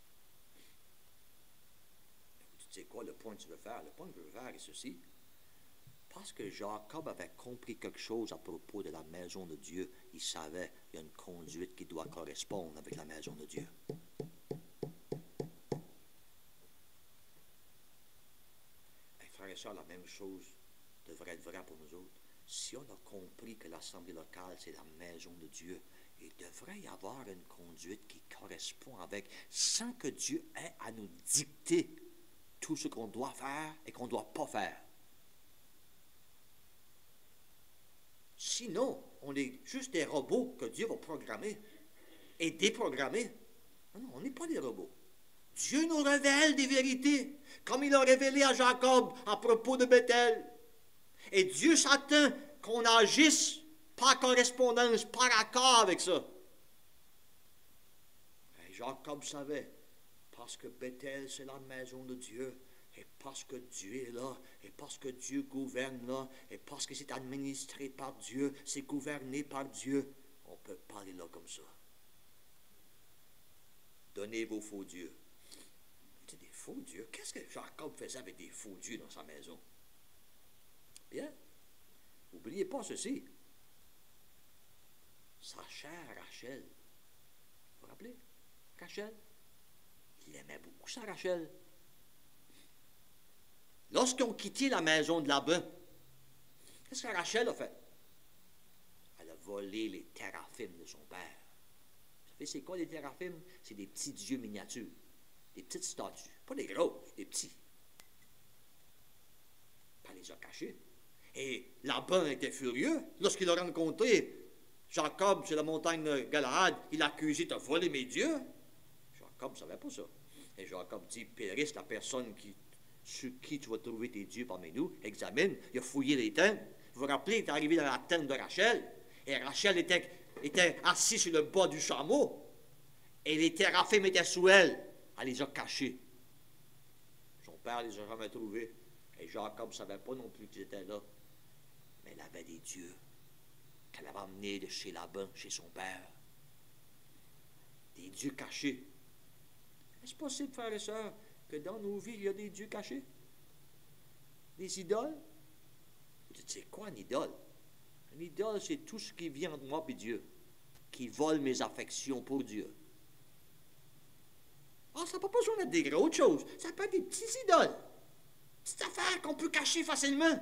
[SPEAKER 1] Tu sais quoi, le point que tu veux faire? Le point que je veux faire est ceci. Parce que Jacob avait compris quelque chose à propos de la maison de Dieu, il savait qu'il y a une conduite qui doit correspondre avec la maison de Dieu. Et frères et sœurs, la même chose devrait être vraie pour nous autres. Si on a compris que l'Assemblée locale, c'est la maison de Dieu, il devrait y avoir une conduite qui correspond avec, sans que Dieu ait à nous dicter tout ce qu'on doit faire et qu'on ne doit pas faire. Sinon, on est juste des robots que Dieu va programmer et déprogrammer. Non, non, on n'est pas des robots. Dieu nous révèle des vérités, comme il a révélé à Jacob à propos de Bethel. Et Dieu s'attend qu'on agisse par correspondance, par accord avec ça. Et Jacob savait, parce que Bethel, c'est la maison de Dieu, et parce que Dieu est là, et parce que Dieu gouverne là, et parce que c'est administré par Dieu, c'est gouverné par Dieu, on ne peut pas aller là comme ça. Donnez vos faux dieux. C'est des faux dieux. Qu'est-ce que Jacob faisait avec des faux dieux dans sa maison? Bien. N'oubliez pas ceci. Sa chère Rachel. Vous vous rappelez? Rachel. Il aimait beaucoup sa Rachel. Lorsqu'ils ont quitté la maison de Laban, qu'est-ce que Rachel a fait? Elle a volé les téraphimes de son père. Vous savez, c'est quoi les téraphimes? C'est des petits dieux miniatures. Des petites statues. Pas des grosses, des petits. Elle les a cachés. Et Laban était furieux lorsqu'il a rencontré Jacob sur la montagne de Galaad. Il l'a accusé de voler mes dieux. Jacob ne savait pas ça. Et Jacob dit, périsse la personne qui, sur qui tu vas trouver tes dieux parmi nous. Examine, il a fouillé les tentes. Vous vous rappelez, il est arrivé dans la tente de Rachel. Et Rachel était, était assise sur le bas du chameau. Et les téraphim étaient sous elle. Elle les a cachés. Son père ne les a jamais trouvés. Et Jacob ne savait pas non plus qu'ils étaient là. Mais il avait des dieux qu'elle avait emmenés de chez Laban, chez son père. Des dieux cachés. Est-ce possible, frères et sœurs, que dans nos vies, il y a des dieux cachés? Des idoles? Vous dites, c'est quoi une idole? Une idole, c'est tout ce qui vient de moi et Dieu, qui vole mes affections pour Dieu. Ah, ça n'a pas besoin d'être des grosses choses. Ça peut être des petites idoles. Petites affaires qu'on peut cacher facilement.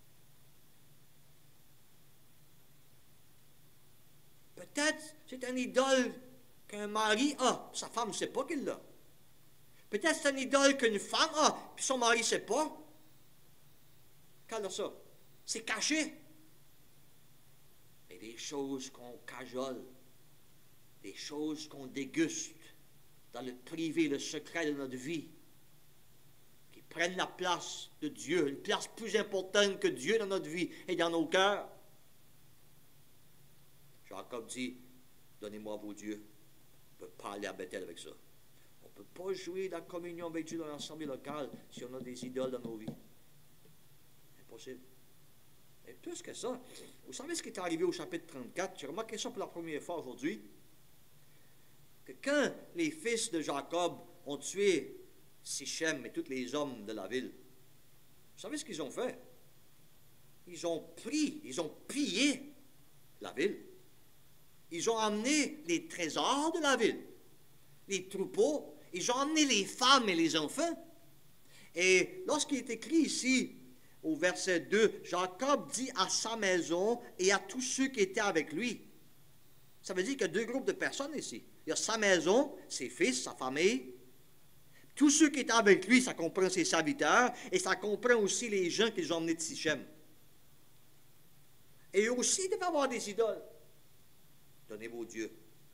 [SPEAKER 1] Peut-être c'est une idole qu'un mari a, sa femme ne sait pas qu'il l'a. Peut-être c'est une idole qu'une femme a, puis son mari ne sait pas. Regarde ça. C'est caché. Mais des choses qu'on cajole, des choses qu'on déguste dans le privé, le secret de notre vie, qui prennent la place de Dieu, une place plus importante que Dieu dans notre vie et dans nos cœurs. Jacob dit, donnez-moi vos dieux. On ne peut pas aller à Bethel avec ça. On ne peut pas jouer la communion avec Dieu dans l'assemblée locale si on a des idoles dans nos vies. Impossible. Et plus que ça, vous savez ce qui est arrivé au chapitre trente-quatre? J'ai remarqué ça pour la première fois aujourd'hui. Que quand les fils de Jacob ont tué Sichem et tous les hommes de la ville, vous savez ce qu'ils ont fait? Ils ont pris, ils ont pillé la ville. Ils ont amené les trésors de la ville, les troupeaux, ils ont amené les femmes et les enfants. Et lorsqu'il est écrit ici, au verset deux, Jacob dit à sa maison et à tous ceux qui étaient avec lui. Ça veut dire qu'il y a deux groupes de personnes ici. Il y a sa maison, ses fils, sa famille. Tous ceux qui étaient avec lui, ça comprend ses serviteurs, et ça comprend aussi les gens qu'ils ont emmenés de Sichem. Et aussi, il devait avoir des idoles. Donnez vos dieux.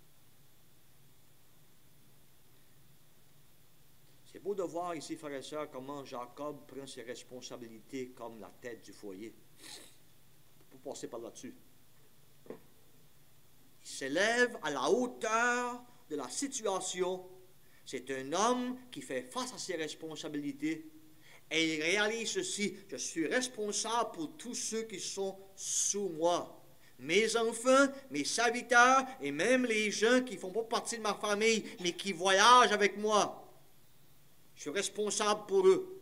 [SPEAKER 1] C'est beau de voir ici, frères et sœurs, comment Jacob prend ses responsabilités comme la tête du foyer. On peut passer par là-dessus. Il s'élève à la hauteur de la situation. C'est un homme qui fait face à ses responsabilités. Et il réalise ceci, je suis responsable pour tous ceux qui sont sous moi. Mes enfants, mes serviteurs et même les gens qui ne font pas partie de ma famille, mais qui voyagent avec moi. Je suis responsable pour eux.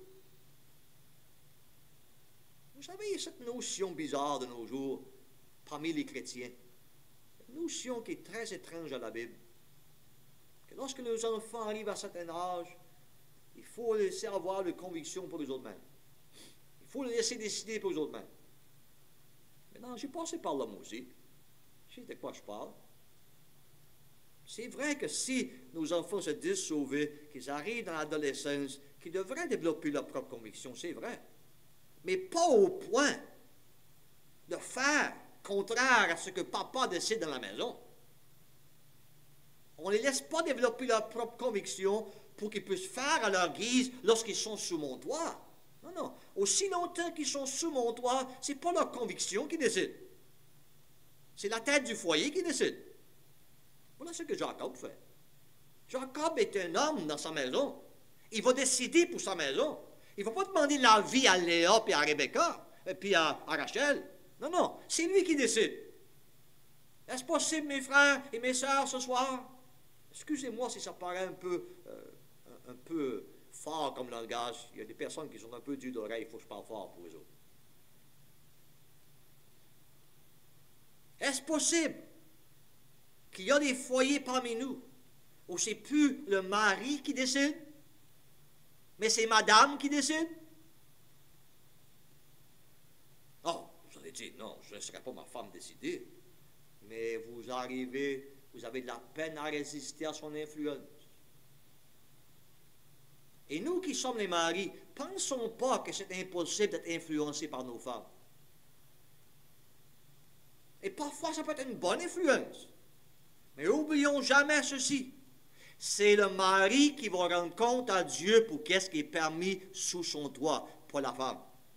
[SPEAKER 1] Vous savez, il y a cette notion bizarre de nos jours, parmi les chrétiens. Une notion qui est très étrange à la Bible. Que lorsque nos enfants arrivent à un certain âge, il faut les laisser avoir de conviction pour les autres-mêmes. Il faut les laisser décider pour les autres-mêmes. Maintenant, j'ai passé par là, moi aussi. Je sais de quoi je parle. C'est vrai que si nos enfants se disent sauvés, qu'ils arrivent dans l'adolescence, qu'ils devraient développer leur propre conviction, c'est vrai. Mais pas au point de faire contraire à ce que papa décide dans la maison. On ne les laisse pas développer leur propre conviction pour qu'ils puissent faire à leur guise lorsqu'ils sont sous mon toit. Non, non. Aussi longtemps qu'ils sont sous mon toit, ce n'est pas leur conviction qui décide. C'est la tête du foyer qui décide. Voilà ce que Jacob fait. Jacob est un homme dans sa maison. Il va décider pour sa maison. Il ne va pas demander l'avis à Léa et à Rebecca, et puis à, à Rachel. Non, non. C'est lui qui décide. Est-ce possible, mes frères et mes sœurs, ce soir? Excusez-moi si ça paraît un peu, euh, un, un peu fort comme langage. Il y a des personnes qui sont un peu dures d'oreille, il faut que je parle fort pour eux autres. Est-ce possible qu'il y a des foyers parmi nous où c'est plus le mari qui décide, mais c'est madame qui décide? Oh, vous allez dire, non, je ne laisserai pas ma femme décider. Mais vous arrivez, vous avez de la peine à résister à son influence. Et nous qui sommes les maris, pensons pas que c'est impossible d'être influencé par nos femmes. Et parfois, ça peut être une bonne influence. Mais oublions jamais ceci. C'est le mari qui va rendre compte à Dieu pour qu'est-ce qui est permis sous son toit, pas la femme.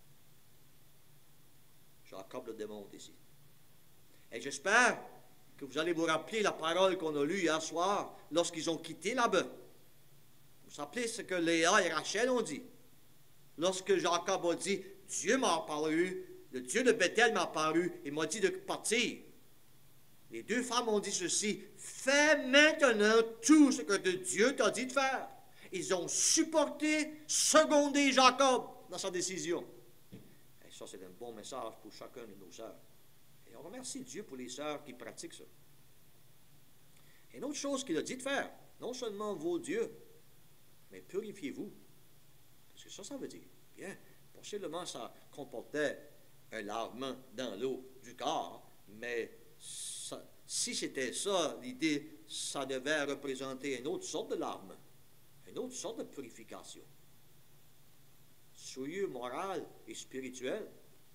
[SPEAKER 1] Jacob le démontre ici. Et j'espère que vous allez vous rappeler la parole qu'on a lue hier soir lorsqu'ils ont quitté là-bas. Vous vous rappelez ce que Léa et Rachel ont dit? Lorsque Jacob a dit, Dieu m'a apparu, le Dieu de Bethel m'a apparu et m'a dit de partir. Les deux femmes ont dit ceci, fais maintenant tout ce que Dieu t'a dit de faire. Ils ont supporté, secondé Jacob dans sa décision. Et ça, c'est un bon message pour chacun de nos sœurs. Et on remercie Dieu pour les sœurs qui pratiquent ça. Et une autre chose qu'il a dit de faire, non seulement vos dieux, mais purifiez-vous. Parce que ça, ça veut dire, bien, possiblement ça comportait un lavement dans l'eau du corps, mais ça, si c'était ça, l'idée, ça devait représenter une autre sorte de lavement, une autre sorte de purification. Souillure morale et spirituelle.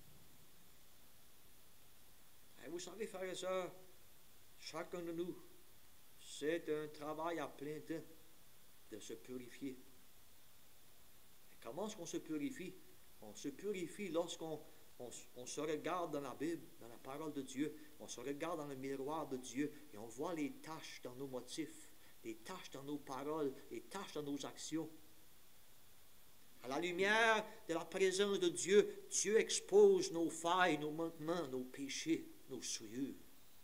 [SPEAKER 1] Et vous savez, frères et sœurs, chacun de nous, c'est un travail à plein temps de se purifier. Et comment est-ce qu'on se purifie? On se purifie lorsqu'on on, on se regarde dans la Bible, dans la parole de Dieu, on se regarde dans le miroir de Dieu et on voit les taches dans nos motifs, les taches dans nos paroles, les taches dans nos actions. À la lumière de la présence de Dieu, Dieu expose nos failles, nos manquements, nos péchés, nos souillures.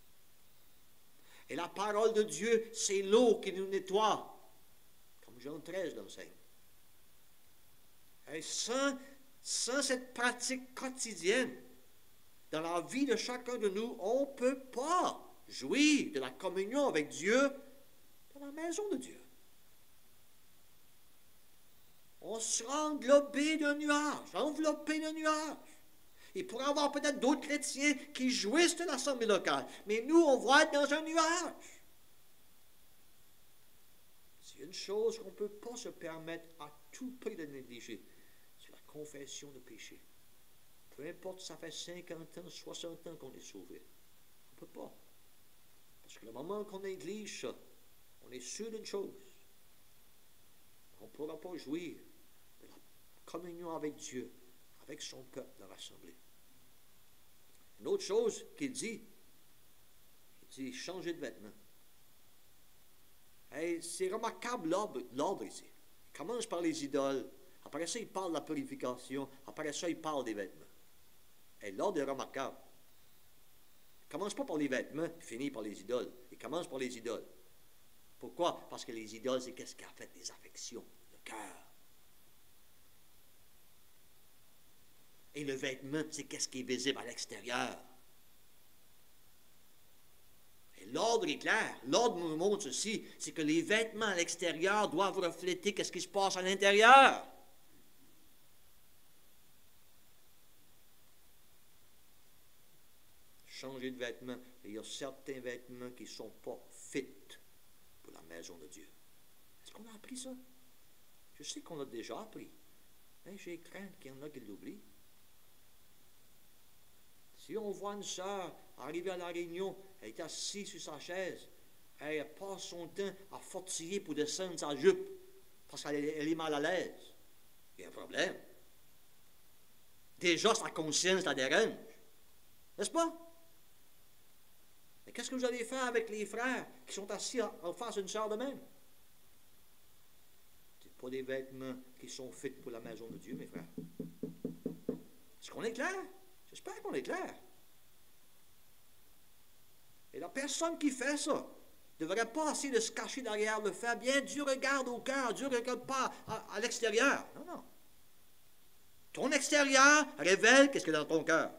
[SPEAKER 1] Et la parole de Dieu, c'est l'eau qui nous nettoie, comme Jean treize l'enseigne. Et sans, sans cette pratique quotidienne, dans la vie de chacun de nous, on ne peut pas jouir de la communion avec Dieu dans la maison de Dieu. On sera englobé d'un nuage, enveloppé d'un nuage. Il pourrait y avoir peut-être d'autres chrétiens qui jouissent de l'assemblée locale, mais nous, on va être dans un nuage. C'est une chose qu'on ne peut pas se permettre à tout prix de négliger, c'est la confession de péché. Peu importe si ça fait cinquante ans, soixante ans qu'on est sauvé. On ne peut pas. Parce que le moment qu'on néglige ça, on est sûr d'une chose. On ne pourra pas jouir de la communion avec Dieu, avec son peuple rassemblé. Une autre chose qu'il dit, il dit changer de vêtements. Et c'est remarquable l'ordre ici. Il commence par les idoles, après ça il parle de la purification, après ça il parle des vêtements. Et l'ordre est remarquable. Il ne commence pas par les vêtements, il finit par les idoles. Il commence par les idoles. Pourquoi? Parce que les idoles, c'est qu'est-ce qui a fait les affections, le cœur. Et le vêtement, c'est qu'est-ce qui est visible à l'extérieur. Et l'ordre est clair. L'ordre nous montre ceci, c'est que les vêtements à l'extérieur doivent refléter qu'est-ce qui se passe à l'intérieur. Changer de vêtements. Et il y a certains vêtements qui ne sont pas fit pour la maison de Dieu. Est-ce qu'on a appris ça? Je sais qu'on l'a déjà appris. Mais j'ai crainte qu'il y en a qui l'oublient. Si on voit une sœur arriver à la réunion, elle est assise sur sa chaise, elle passe son temps à fortiller pour descendre sa jupe, parce qu'elle est mal à l'aise, il y a un problème. Déjà, sa conscience la dérange. N'est-ce pas? Mais qu'est-ce que vous allez faire avec les frères qui sont assis en face d'une sœur de même? Ce n'est pas des vêtements qui sont faits pour la maison de Dieu, mes frères. Est-ce qu'on est clair? J'espère qu'on est clair. Et la personne qui fait ça ne devrait pas essayer de se cacher derrière le fait, bien, Dieu regarde au cœur, Dieu ne regarde pas à, à l'extérieur. Non, non. Ton extérieur révèle qu'est-ce qu'il y a dans ton cœur.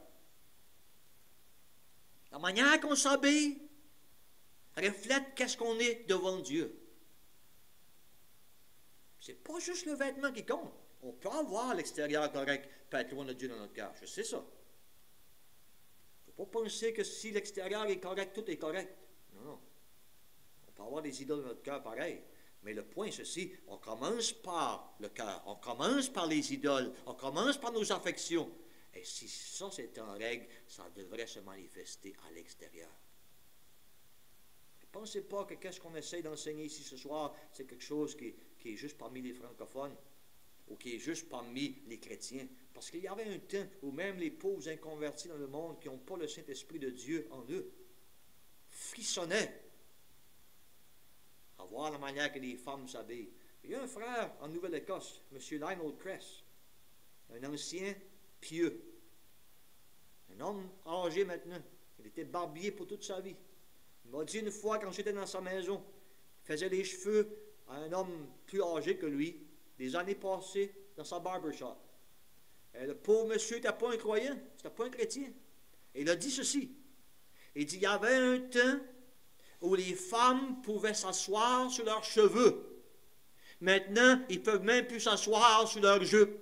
[SPEAKER 1] La manière qu'on s'habille reflète qu'est-ce qu'on est devant Dieu. Ce n'est pas juste le vêtement qui compte. On peut avoir l'extérieur correct, peut être loin de Dieu dans notre cœur. Je sais ça. Il ne faut pas penser que si l'extérieur est correct, tout est correct. Non, non. On peut avoir des idoles dans notre cœur pareil. Mais le point, c'est ceci, on commence par le cœur, on commence par les idoles, on commence par nos affections. Et si ça c'est en règle, ça devrait se manifester à l'extérieur. Ne pensez pas que qu'est-ce qu'on essaie d'enseigner ici ce soir, c'est quelque chose qui, qui est juste parmi les francophones ou qui est juste parmi les chrétiens. Parce qu'il y avait un temps où même les pauvres inconvertis dans le monde qui n'ont pas le Saint-Esprit de Dieu en eux frissonnaient à voir la manière que les femmes s'habillent. Il y a un frère en Nouvelle-Écosse, M. Lionel Cress, un ancien pieux, un homme âgé maintenant. Il était barbier pour toute sa vie. Il m'a dit une fois, quand j'étais dans sa maison, il faisait les cheveux à un homme plus âgé que lui, des années passées, dans sa barbershop. Et le pauvre monsieur n'était pas un croyant, c'était pas un chrétien. Et il a dit ceci. Il dit, il y avait un temps où les femmes pouvaient s'asseoir sur leurs cheveux. Maintenant, ils ne peuvent même plus s'asseoir sur leurs jupes.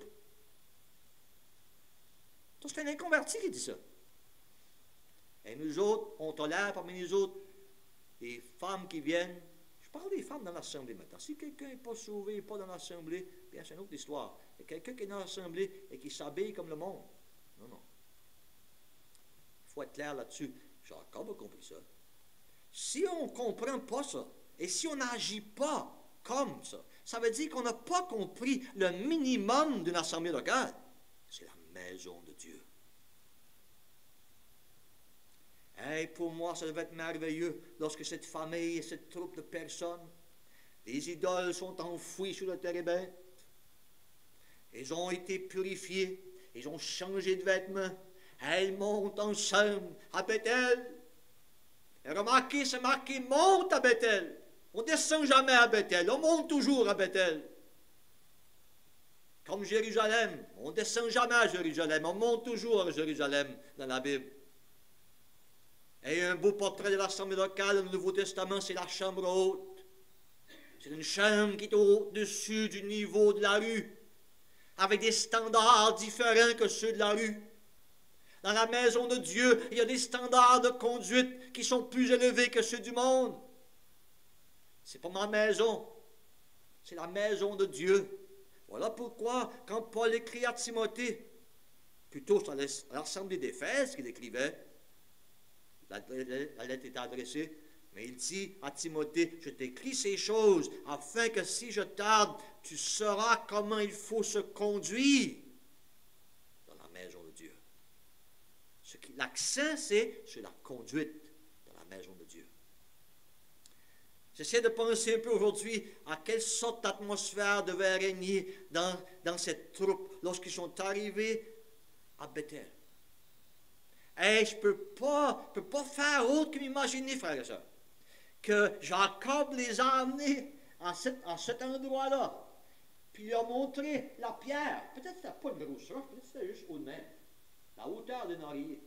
[SPEAKER 1] C'est un inconverti qui dit ça. Et nous autres, on tolère parmi nous autres des femmes qui viennent. Je parle des femmes dans l'assemblée maintenant. Si quelqu'un n'est pas sauvé, pas dans l'assemblée, bien c'est une autre histoire. Mais quelqu'un qui est dans l'assemblée et qui s'habille comme le monde. Non, non. Il faut être clair là-dessus. Jacob a compris ça. Si on ne comprend pas ça, et si on n'agit pas comme ça, ça veut dire qu'on n'a pas compris le minimum d'une assemblée locale. C'est la maison de Dieu. Hey, pour moi, ça devait être merveilleux lorsque cette famille et cette troupe de personnes, les idoles sont enfouies sous le térébinthe. Ils ont été purifiés, ils ont changé de vêtements. Elles montent ensemble à Bethel. Et remarquez, c'est marqué monte à Bethel. On ne descend jamais à Bethel, on monte toujours à Bethel. Comme Jérusalem, on ne descend jamais à Jérusalem, on monte toujours à Jérusalem dans la Bible. Et un beau portrait de l'assemblée locale dans le Nouveau Testament, c'est la chambre haute. C'est une chambre qui est au-dessus du niveau de la rue, avec des standards différents que ceux de la rue. Dans la maison de Dieu, il y a des standards de conduite qui sont plus élevés que ceux du monde. C'est pas ma maison, c'est la maison de Dieu. Voilà pourquoi, quand Paul écrit à Timothée, plutôt c'est à l'assemblée d'Éphèse qu'il écrivait, la, la lettre est adressée, mais il dit à Timothée, je t'écris ces choses afin que si je tarde, tu sauras comment il faut se conduire dans la maison de Dieu. L'accent, c'est sur la conduite dans la maison de Dieu. J'essaie de penser un peu aujourd'hui à quelle sorte d'atmosphère devait régner dans, dans cette troupe lorsqu'ils sont arrivés à Bethel. Et je ne peux pas, peux pas faire autre que m'imaginer, frères et sœurs, que Jacob les a amenés à cet, à cet endroit-là, puis il a montré la pierre. Peut-être que ce n'était pas une grosse roche, peut-être que c'était juste au même, la hauteur d'un oreiller.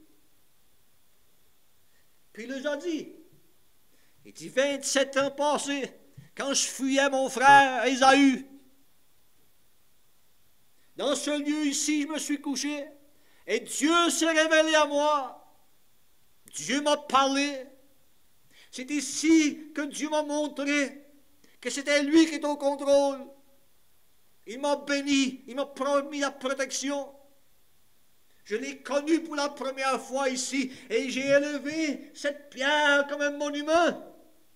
[SPEAKER 1] Puis il les a dit, il dit, vingt-sept ans passés, quand je fuyais mon frère Ésaü, dans ce lieu ici, je me suis couché, et Dieu s'est révélé à moi. Dieu m'a parlé. C'est ici que Dieu m'a montré que c'était lui qui est au contrôle. Il m'a béni, il m'a promis la protection. Je l'ai connu pour la première fois ici, et j'ai élevé cette pierre comme un monument.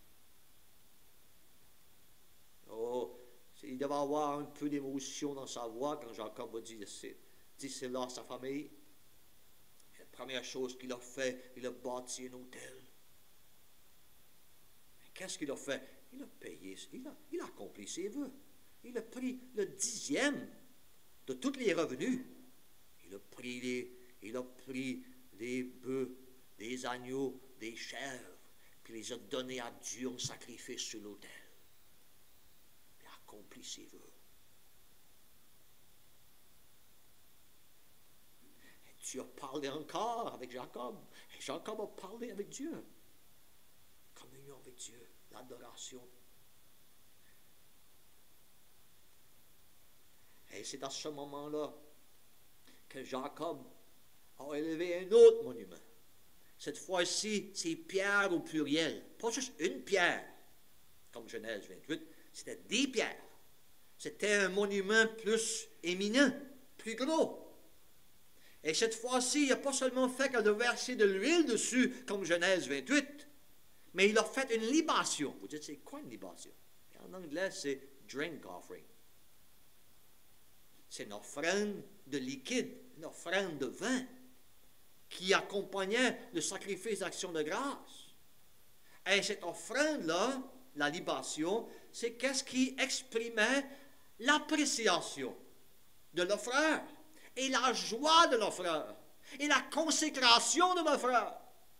[SPEAKER 1] Oh, il devait avoir un peu d'émotion dans sa voix quand Jacob a dit, dit cela à sa famille. La première chose qu'il a fait, il a bâti un hôtel. Qu'est-ce qu'il a fait? Il a payé, il a, il a accompli ses vœux. Il a pris le dixième de tous les revenus. Il a pris les, il a pris des bœufs, des agneaux, des chèvres, puis les a donnés à Dieu en sacrifice sur l'autel. Il a accompli ses vœux. Dieu a parlé encore avec Jacob. Et Jacob a parlé avec Dieu. Communion avec Dieu, l'adoration. Et c'est à ce moment-là que Jacob a élevé un autre monument. Cette fois-ci, c'est pierre au pluriel. Pas juste une pierre, comme Genèse vingt-huit. C'était des pierres. C'était un monument plus éminent, plus gros. Et cette fois-ci, il n'a pas seulement fait qu'elle a versé de l'huile dessus, comme Genèse vingt-huit, Mais il a fait une libation. Vous dites, c'est quoi une libation? Et en anglais, c'est drink offering. C'est une offrande de liquide, une offrande de vin qui accompagnait le sacrifice d'action de grâce. Et cette offrande-là, la libation, c'est qu'est-ce qui exprimait l'appréciation de l'offreur et la joie de l'offreur et la consécration de l'offreur.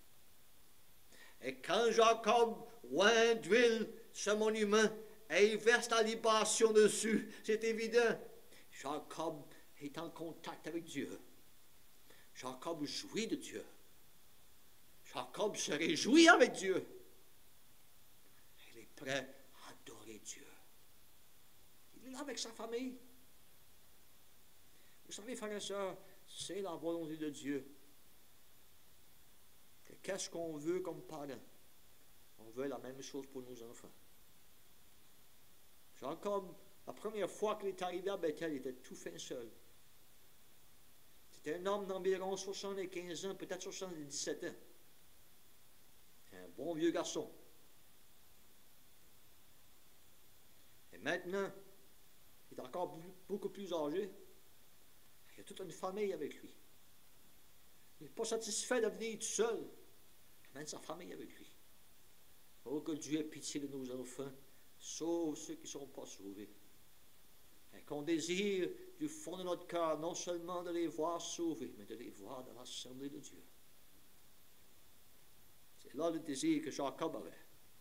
[SPEAKER 1] Et quand Jacob oint d'huile ce monument et il verse la libation dessus, c'est évident, Jacob est en contact avec Dieu. Jacob jouit de Dieu. Jacob se réjouit avec Dieu. Il est prêt à adorer Dieu. Il est là avec sa famille. Vous savez, frères et sœurs, c'est la volonté de Dieu. Qu'est-ce qu'on veut comme parents? On veut la même chose pour nos enfants. Jacob, la première fois qu'il est arrivé à Bethel, il était tout fin seul. C'était un homme d'environ soixante-quinze ans, peut-être soixante-dix-sept ans. Un bon vieux garçon. Et maintenant, il est encore beaucoup plus âgé. Il y a toute une famille avec lui. Il n'est pas satisfait de venir tout seul. Il amène sa famille avec lui. Oh, que Dieu ait pitié de nos enfants, sauf ceux qui ne sont pas sauvés. Et qu'on désire du fond de notre cœur non seulement de les voir sauvés, mais de les voir dans l'assemblée de Dieu. C'est là le désir que Jacob avait.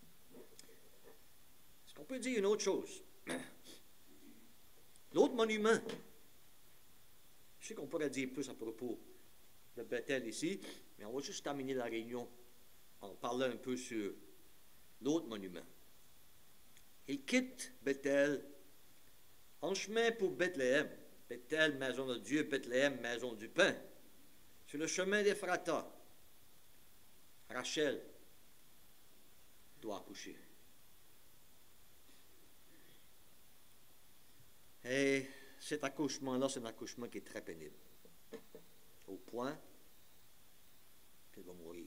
[SPEAKER 1] Est-ce qu'on peut dire une autre chose? L'autre monument, je sais qu'on pourrait dire plus à propos de Bethel ici, mais on va juste terminer la réunion en parlant un peu sur l'autre monument. Il quitte Bethel en chemin pour Bethléem. Bethel, maison de Dieu, Bethléem, maison du pain. Sur le chemin d'Ephrata, Rachel doit accoucher. Et cet accouchement-là, c'est un accouchement qui est très pénible. Au point qu'elle va mourir.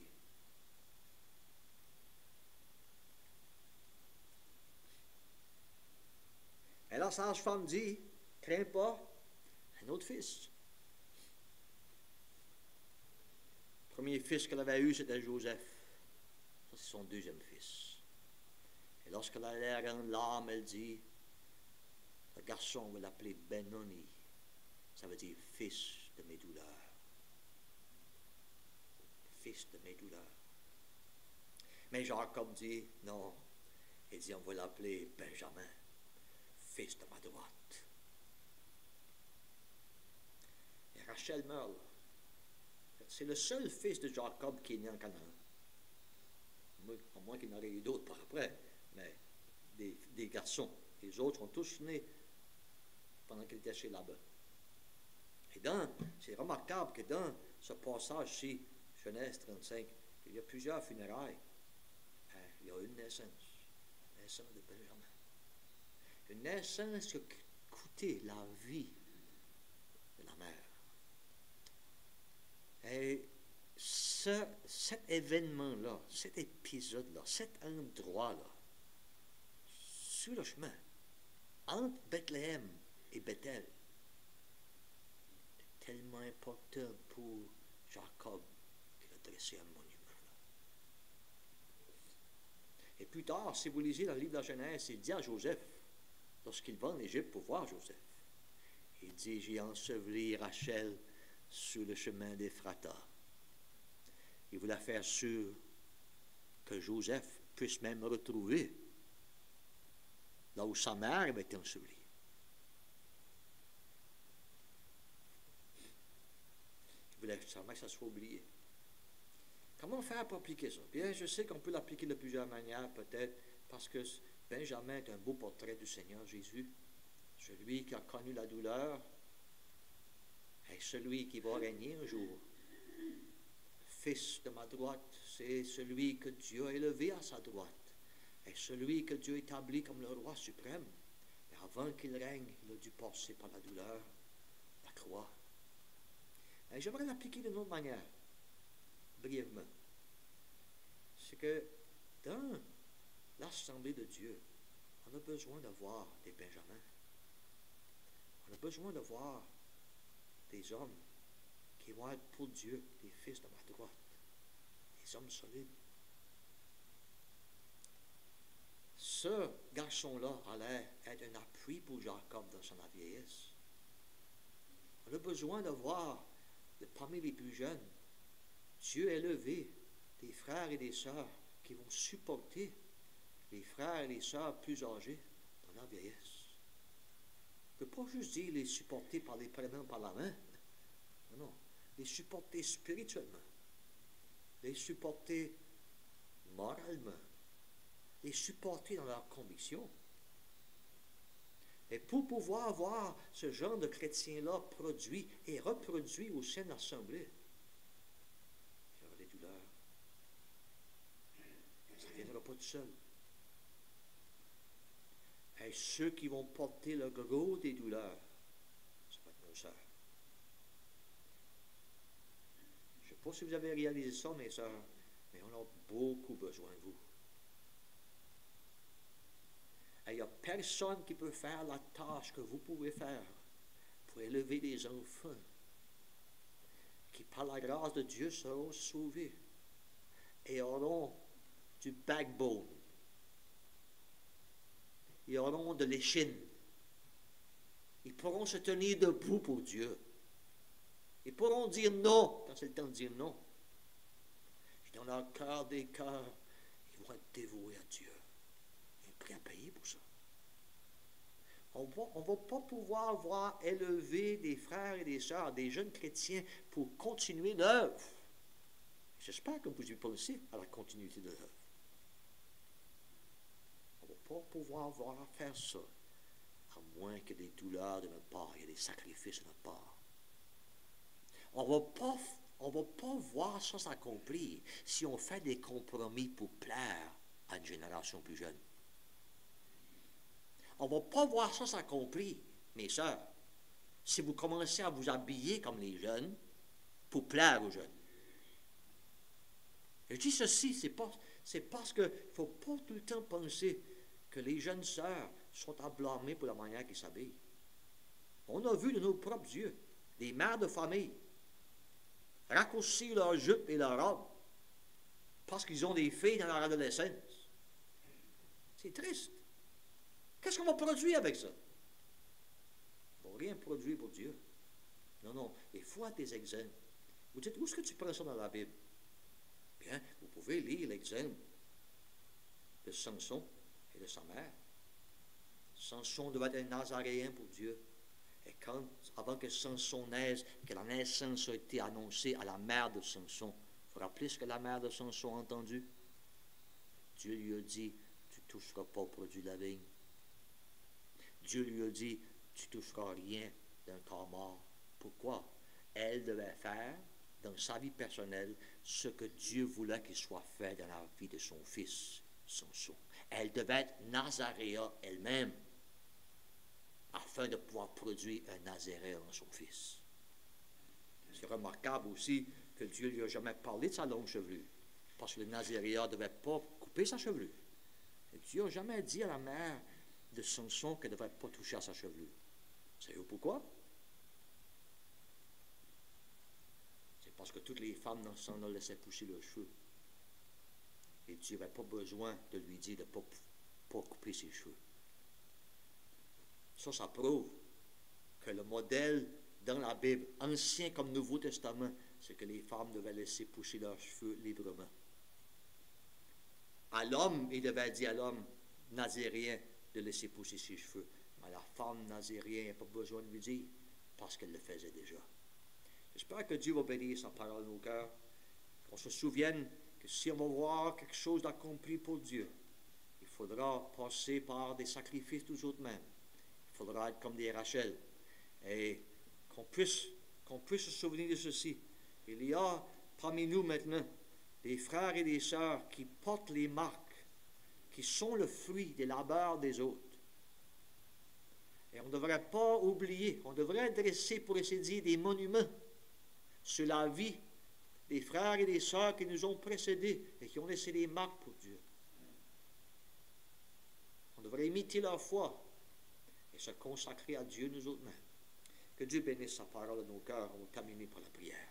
[SPEAKER 1] Et la sage-femme dit, crains pas, un autre fils. Le premier fils qu'elle avait eu, c'était Joseph. Ça, c'est son deuxième fils. Et lorsqu'elle a l'air en larmes, elle dit, le garçon, on va l'appeler Benoni. Ça veut dire fils de mes douleurs. Fils de mes douleurs. Mais Jacob dit, non. Il dit, on va l'appeler Benjamin. Fils de ma droite. Et Rachel meurt. C'est le seul fils de Jacob qui est né en Canaan. À moins qu'il y en aurait eu d'autres par après, mais des, des garçons. Les autres sont tous nés pendant qu'il était chez Laban. Et dans, c'est remarquable que dans ce passage-ci, Genèse trente-cinq, il y a plusieurs funérailles. Il y a une naissance, la naissance de Benjamin. Une naissance qui a coûté la vie de la mère. Et ce, cet événement-là, cet épisode-là, cet endroit-là, sur le chemin, entre Bethléem et Bethel, est tellement important pour Jacob qu'il a dressé un monument. Et plus tard, si vous lisez dans le livre de la Genèse, il dit à Joseph, lorsqu'il va en Égypte pour voir Joseph, il dit, j'ai enseveli Rachel sur le chemin d'Ephrata. Il voulait faire sûr que Joseph puisse même retrouver là où sa mère avait été ensevelie. Il voulait seulement que ça soit oublié. Comment faire pour appliquer ça? Bien, je sais qu'on peut l'appliquer de plusieurs manières, peut-être, parce que Benjamin est un beau portrait du Seigneur Jésus, celui qui a connu la douleur et celui qui va régner un jour. Fils de ma droite, c'est celui que Dieu a élevé à sa droite et celui que Dieu établit comme le roi suprême. Et avant qu'il règne, il a dû passer par la douleur, la croix. Et j'aimerais l'appliquer d'une autre manière, brièvement. C'est que dans l'Assemblée de Dieu, on a besoin de voir des Benjamins. On a besoin de voir des hommes qui vont être pour Dieu des fils de ma droite, des hommes solides. Ce garçon-là allait être un appui pour Jacob dans son vieillesse. On a besoin de voir, de parmi les plus jeunes, Dieu élevé des frères et des sœurs qui vont supporter les frères et les sœurs plus âgés dans la vieillesse. On ne peut pas juste dire les supporter par les prenant par la main. Non, non. Les supporter spirituellement. Les supporter moralement. Les supporter dans leurs convictions. Et pour pouvoir voir ce genre de chrétiens-là produit et reproduit au sein de l'Assemblée, il y aura des douleurs. Ça ne viendra pas tout seul. Et ceux qui vont porter le gros des douleurs, ça va être nos sœurs. Je ne sais pas si vous avez réalisé ça, mes sœurs, mais on a beaucoup besoin de vous. Et il n'y a personne qui peut faire la tâche que vous pouvez faire pour élever des enfants qui, par la grâce de Dieu, seront sauvés et auront du backbone. Ils auront de l'échine. Ils pourront se tenir debout pour Dieu. Ils pourront dire non quand c'est le temps de dire non. Et dans leur cœur des cœurs, ils vont être dévoués à Dieu. Ils ont pris à payer pour ça. On ne va, on va pas pouvoir voir élever des frères et des sœurs, des jeunes chrétiens, pour continuer l'œuvre. J'espère que vous y pensez à la continuité de l'œuvre. On ne va pas pouvoir voir faire ça, à moins que des douleurs de notre part, il y ait des sacrifices de notre part. On ne va pas, on va pas voir ça s'accomplir si on fait des compromis pour plaire à une génération plus jeune. On ne va pas voir ça s'accomplir, mes sœurs, si vous commencez à vous habiller comme les jeunes pour plaire aux jeunes. Et je dis ceci, c'est, pas, c'est parce qu'il ne faut pas tout le temps penser que les jeunes sœurs sont à blâmer pour la manière qu'ils s'habillent. On a vu de nos propres yeux des mères de famille raccourcir leurs jupes et leurs robes parce qu'ils ont des filles dans leur adolescence. C'est triste. Qu'est-ce qu'on va produire avec ça? On ne va rien produire pour Dieu. Non, non. Il faut être des exemples. Vous dites, où est-ce que tu prends ça dans la Bible? Bien, vous pouvez lire l'exemple de Samson et de sa mère. Samson devait être un Nazaréen pour Dieu. Et quand, avant que Samson naisse, que la naissance a été annoncée à la mère de Samson, vous vous rappelez ce que la mère de Samson a entendu? Dieu lui a dit, tu ne toucheras pas au produit de la vigne. Dieu lui a dit, tu ne toucheras rien d'un corps mort. Pourquoi? Elle devait faire, dans sa vie personnelle, ce que Dieu voulait qu'il soit fait dans la vie de son fils, Samson. Elle devait être Nazaréa elle-même, afin de pouvoir produire un Nazaréen en son fils. C'est remarquable aussi que Dieu ne lui a jamais parlé de sa longue chevelure, parce que le Nazaréen ne devait pas couper sa chevelure. Et Dieu n'a jamais dit à la mère de Samson qu'elle ne devait pas toucher à sa chevelure. Savez-vous pourquoi? C'est parce que toutes les femmes dans ce temps-là laissaient pousser leurs cheveux. Et Dieu n'avait pas besoin de lui dire de ne pas, pas couper ses cheveux. Ça, ça prouve que le modèle dans la Bible, Ancien comme Nouveau Testament, c'est que les femmes devaient laisser pousser leurs cheveux librement. À l'homme, il devait dire à l'homme nazaréen de laisser pousser ses cheveux. Mais à la femme nazaréenne, il n'y a pas besoin de lui dire, parce qu'elle le faisait déjà. J'espère que Dieu va bénir sa parole dans nos cœurs, qu'on se souvienne que si on va voir quelque chose d'accompli pour Dieu, il faudra passer par des sacrifices tous autres mêmes. Il faudra être comme des Rachel. Et qu'on puisse, qu'on puisse se souvenir de ceci. Il y a parmi nous maintenant des frères et des sœurs qui portent les marques, qui sont le fruit des labeurs des autres. Et on ne devrait pas oublier, on devrait dresser, pour ainsi dire, des monuments sur la vie des frères et des sœurs qui nous ont précédés et qui ont laissé des marques pour Dieu. devrait imiter leur foi et se consacrer à Dieu nous autres-mêmes. Que Dieu bénisse sa parole dans nos cœurs. On va terminer par la prière.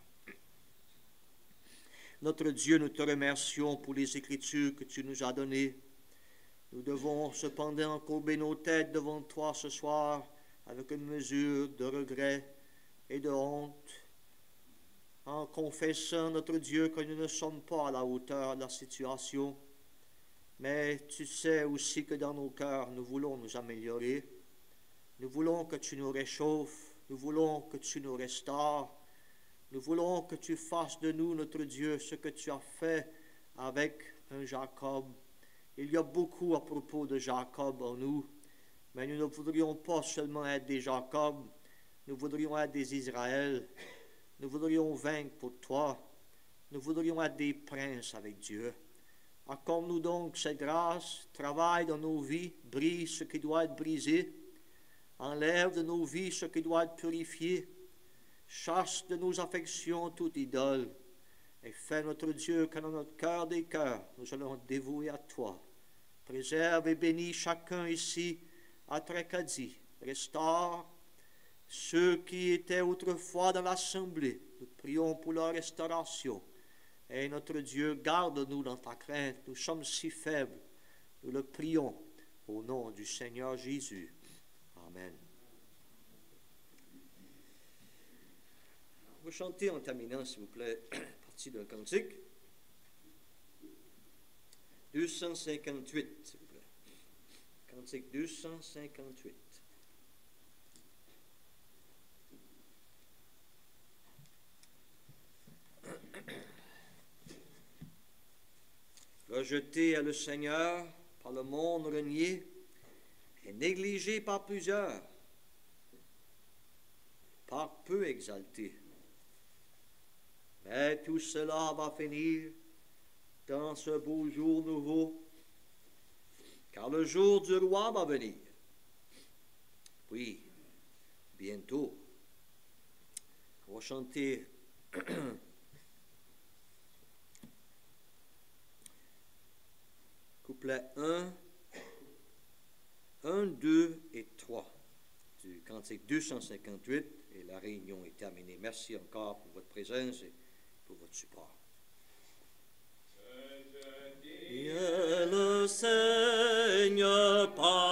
[SPEAKER 1] Notre Dieu, nous te remercions pour les Écritures que tu nous as données. Nous devons cependant courber nos têtes devant toi ce soir avec une mesure de regret et de honte, en confessant, notre Dieu, que nous ne sommes pas à la hauteur de la situation. Mais tu sais aussi que dans nos cœurs, nous voulons nous améliorer. Nous voulons que tu nous réchauffes. Nous voulons que tu nous restaures. Nous voulons que tu fasses de nous, notre Dieu, ce que tu as fait avec un Jacob. Il y a beaucoup à propos de Jacob en nous, mais nous ne voudrions pas seulement être des Jacob, nous voudrions être des Israël. Nous voudrions vaincre pour toi. Nous voudrions être des princes avec Dieu. Accorde-nous donc cette grâce, travaille dans nos vies, brise ce qui doit être brisé, enlève de nos vies ce qui doit être purifié, chasse de nos affections toute idole, et fais, notre Dieu, que dans notre cœur des cœurs, nous allons dévouer à toi. Préserve et bénis chacun ici à Tracadie. Restaure ceux qui étaient autrefois dans l'assemblée. Nous prions pour leur restauration. Et notre Dieu, garde-nous dans ta crainte. Nous sommes si faibles. Nous le prions au nom du Seigneur Jésus. Amen. Vous chantez en terminant, s'il vous plaît, partie d'un cantique. deux cent cinquante-huit, s'il vous plaît. Cantique deux cent cinquante-huit. Rejeté à le Seigneur par le monde renié et négligé par plusieurs, par peu exalté. Mais tout cela va finir dans ce beau jour nouveau, car le jour du roi va venir. Oui, bientôt. On va chanter couplet un, un, deux et trois du cantique deux cent cinquante-huit, et la réunion est terminée. Merci encore pour votre présence et pour votre support. Le Seigneur par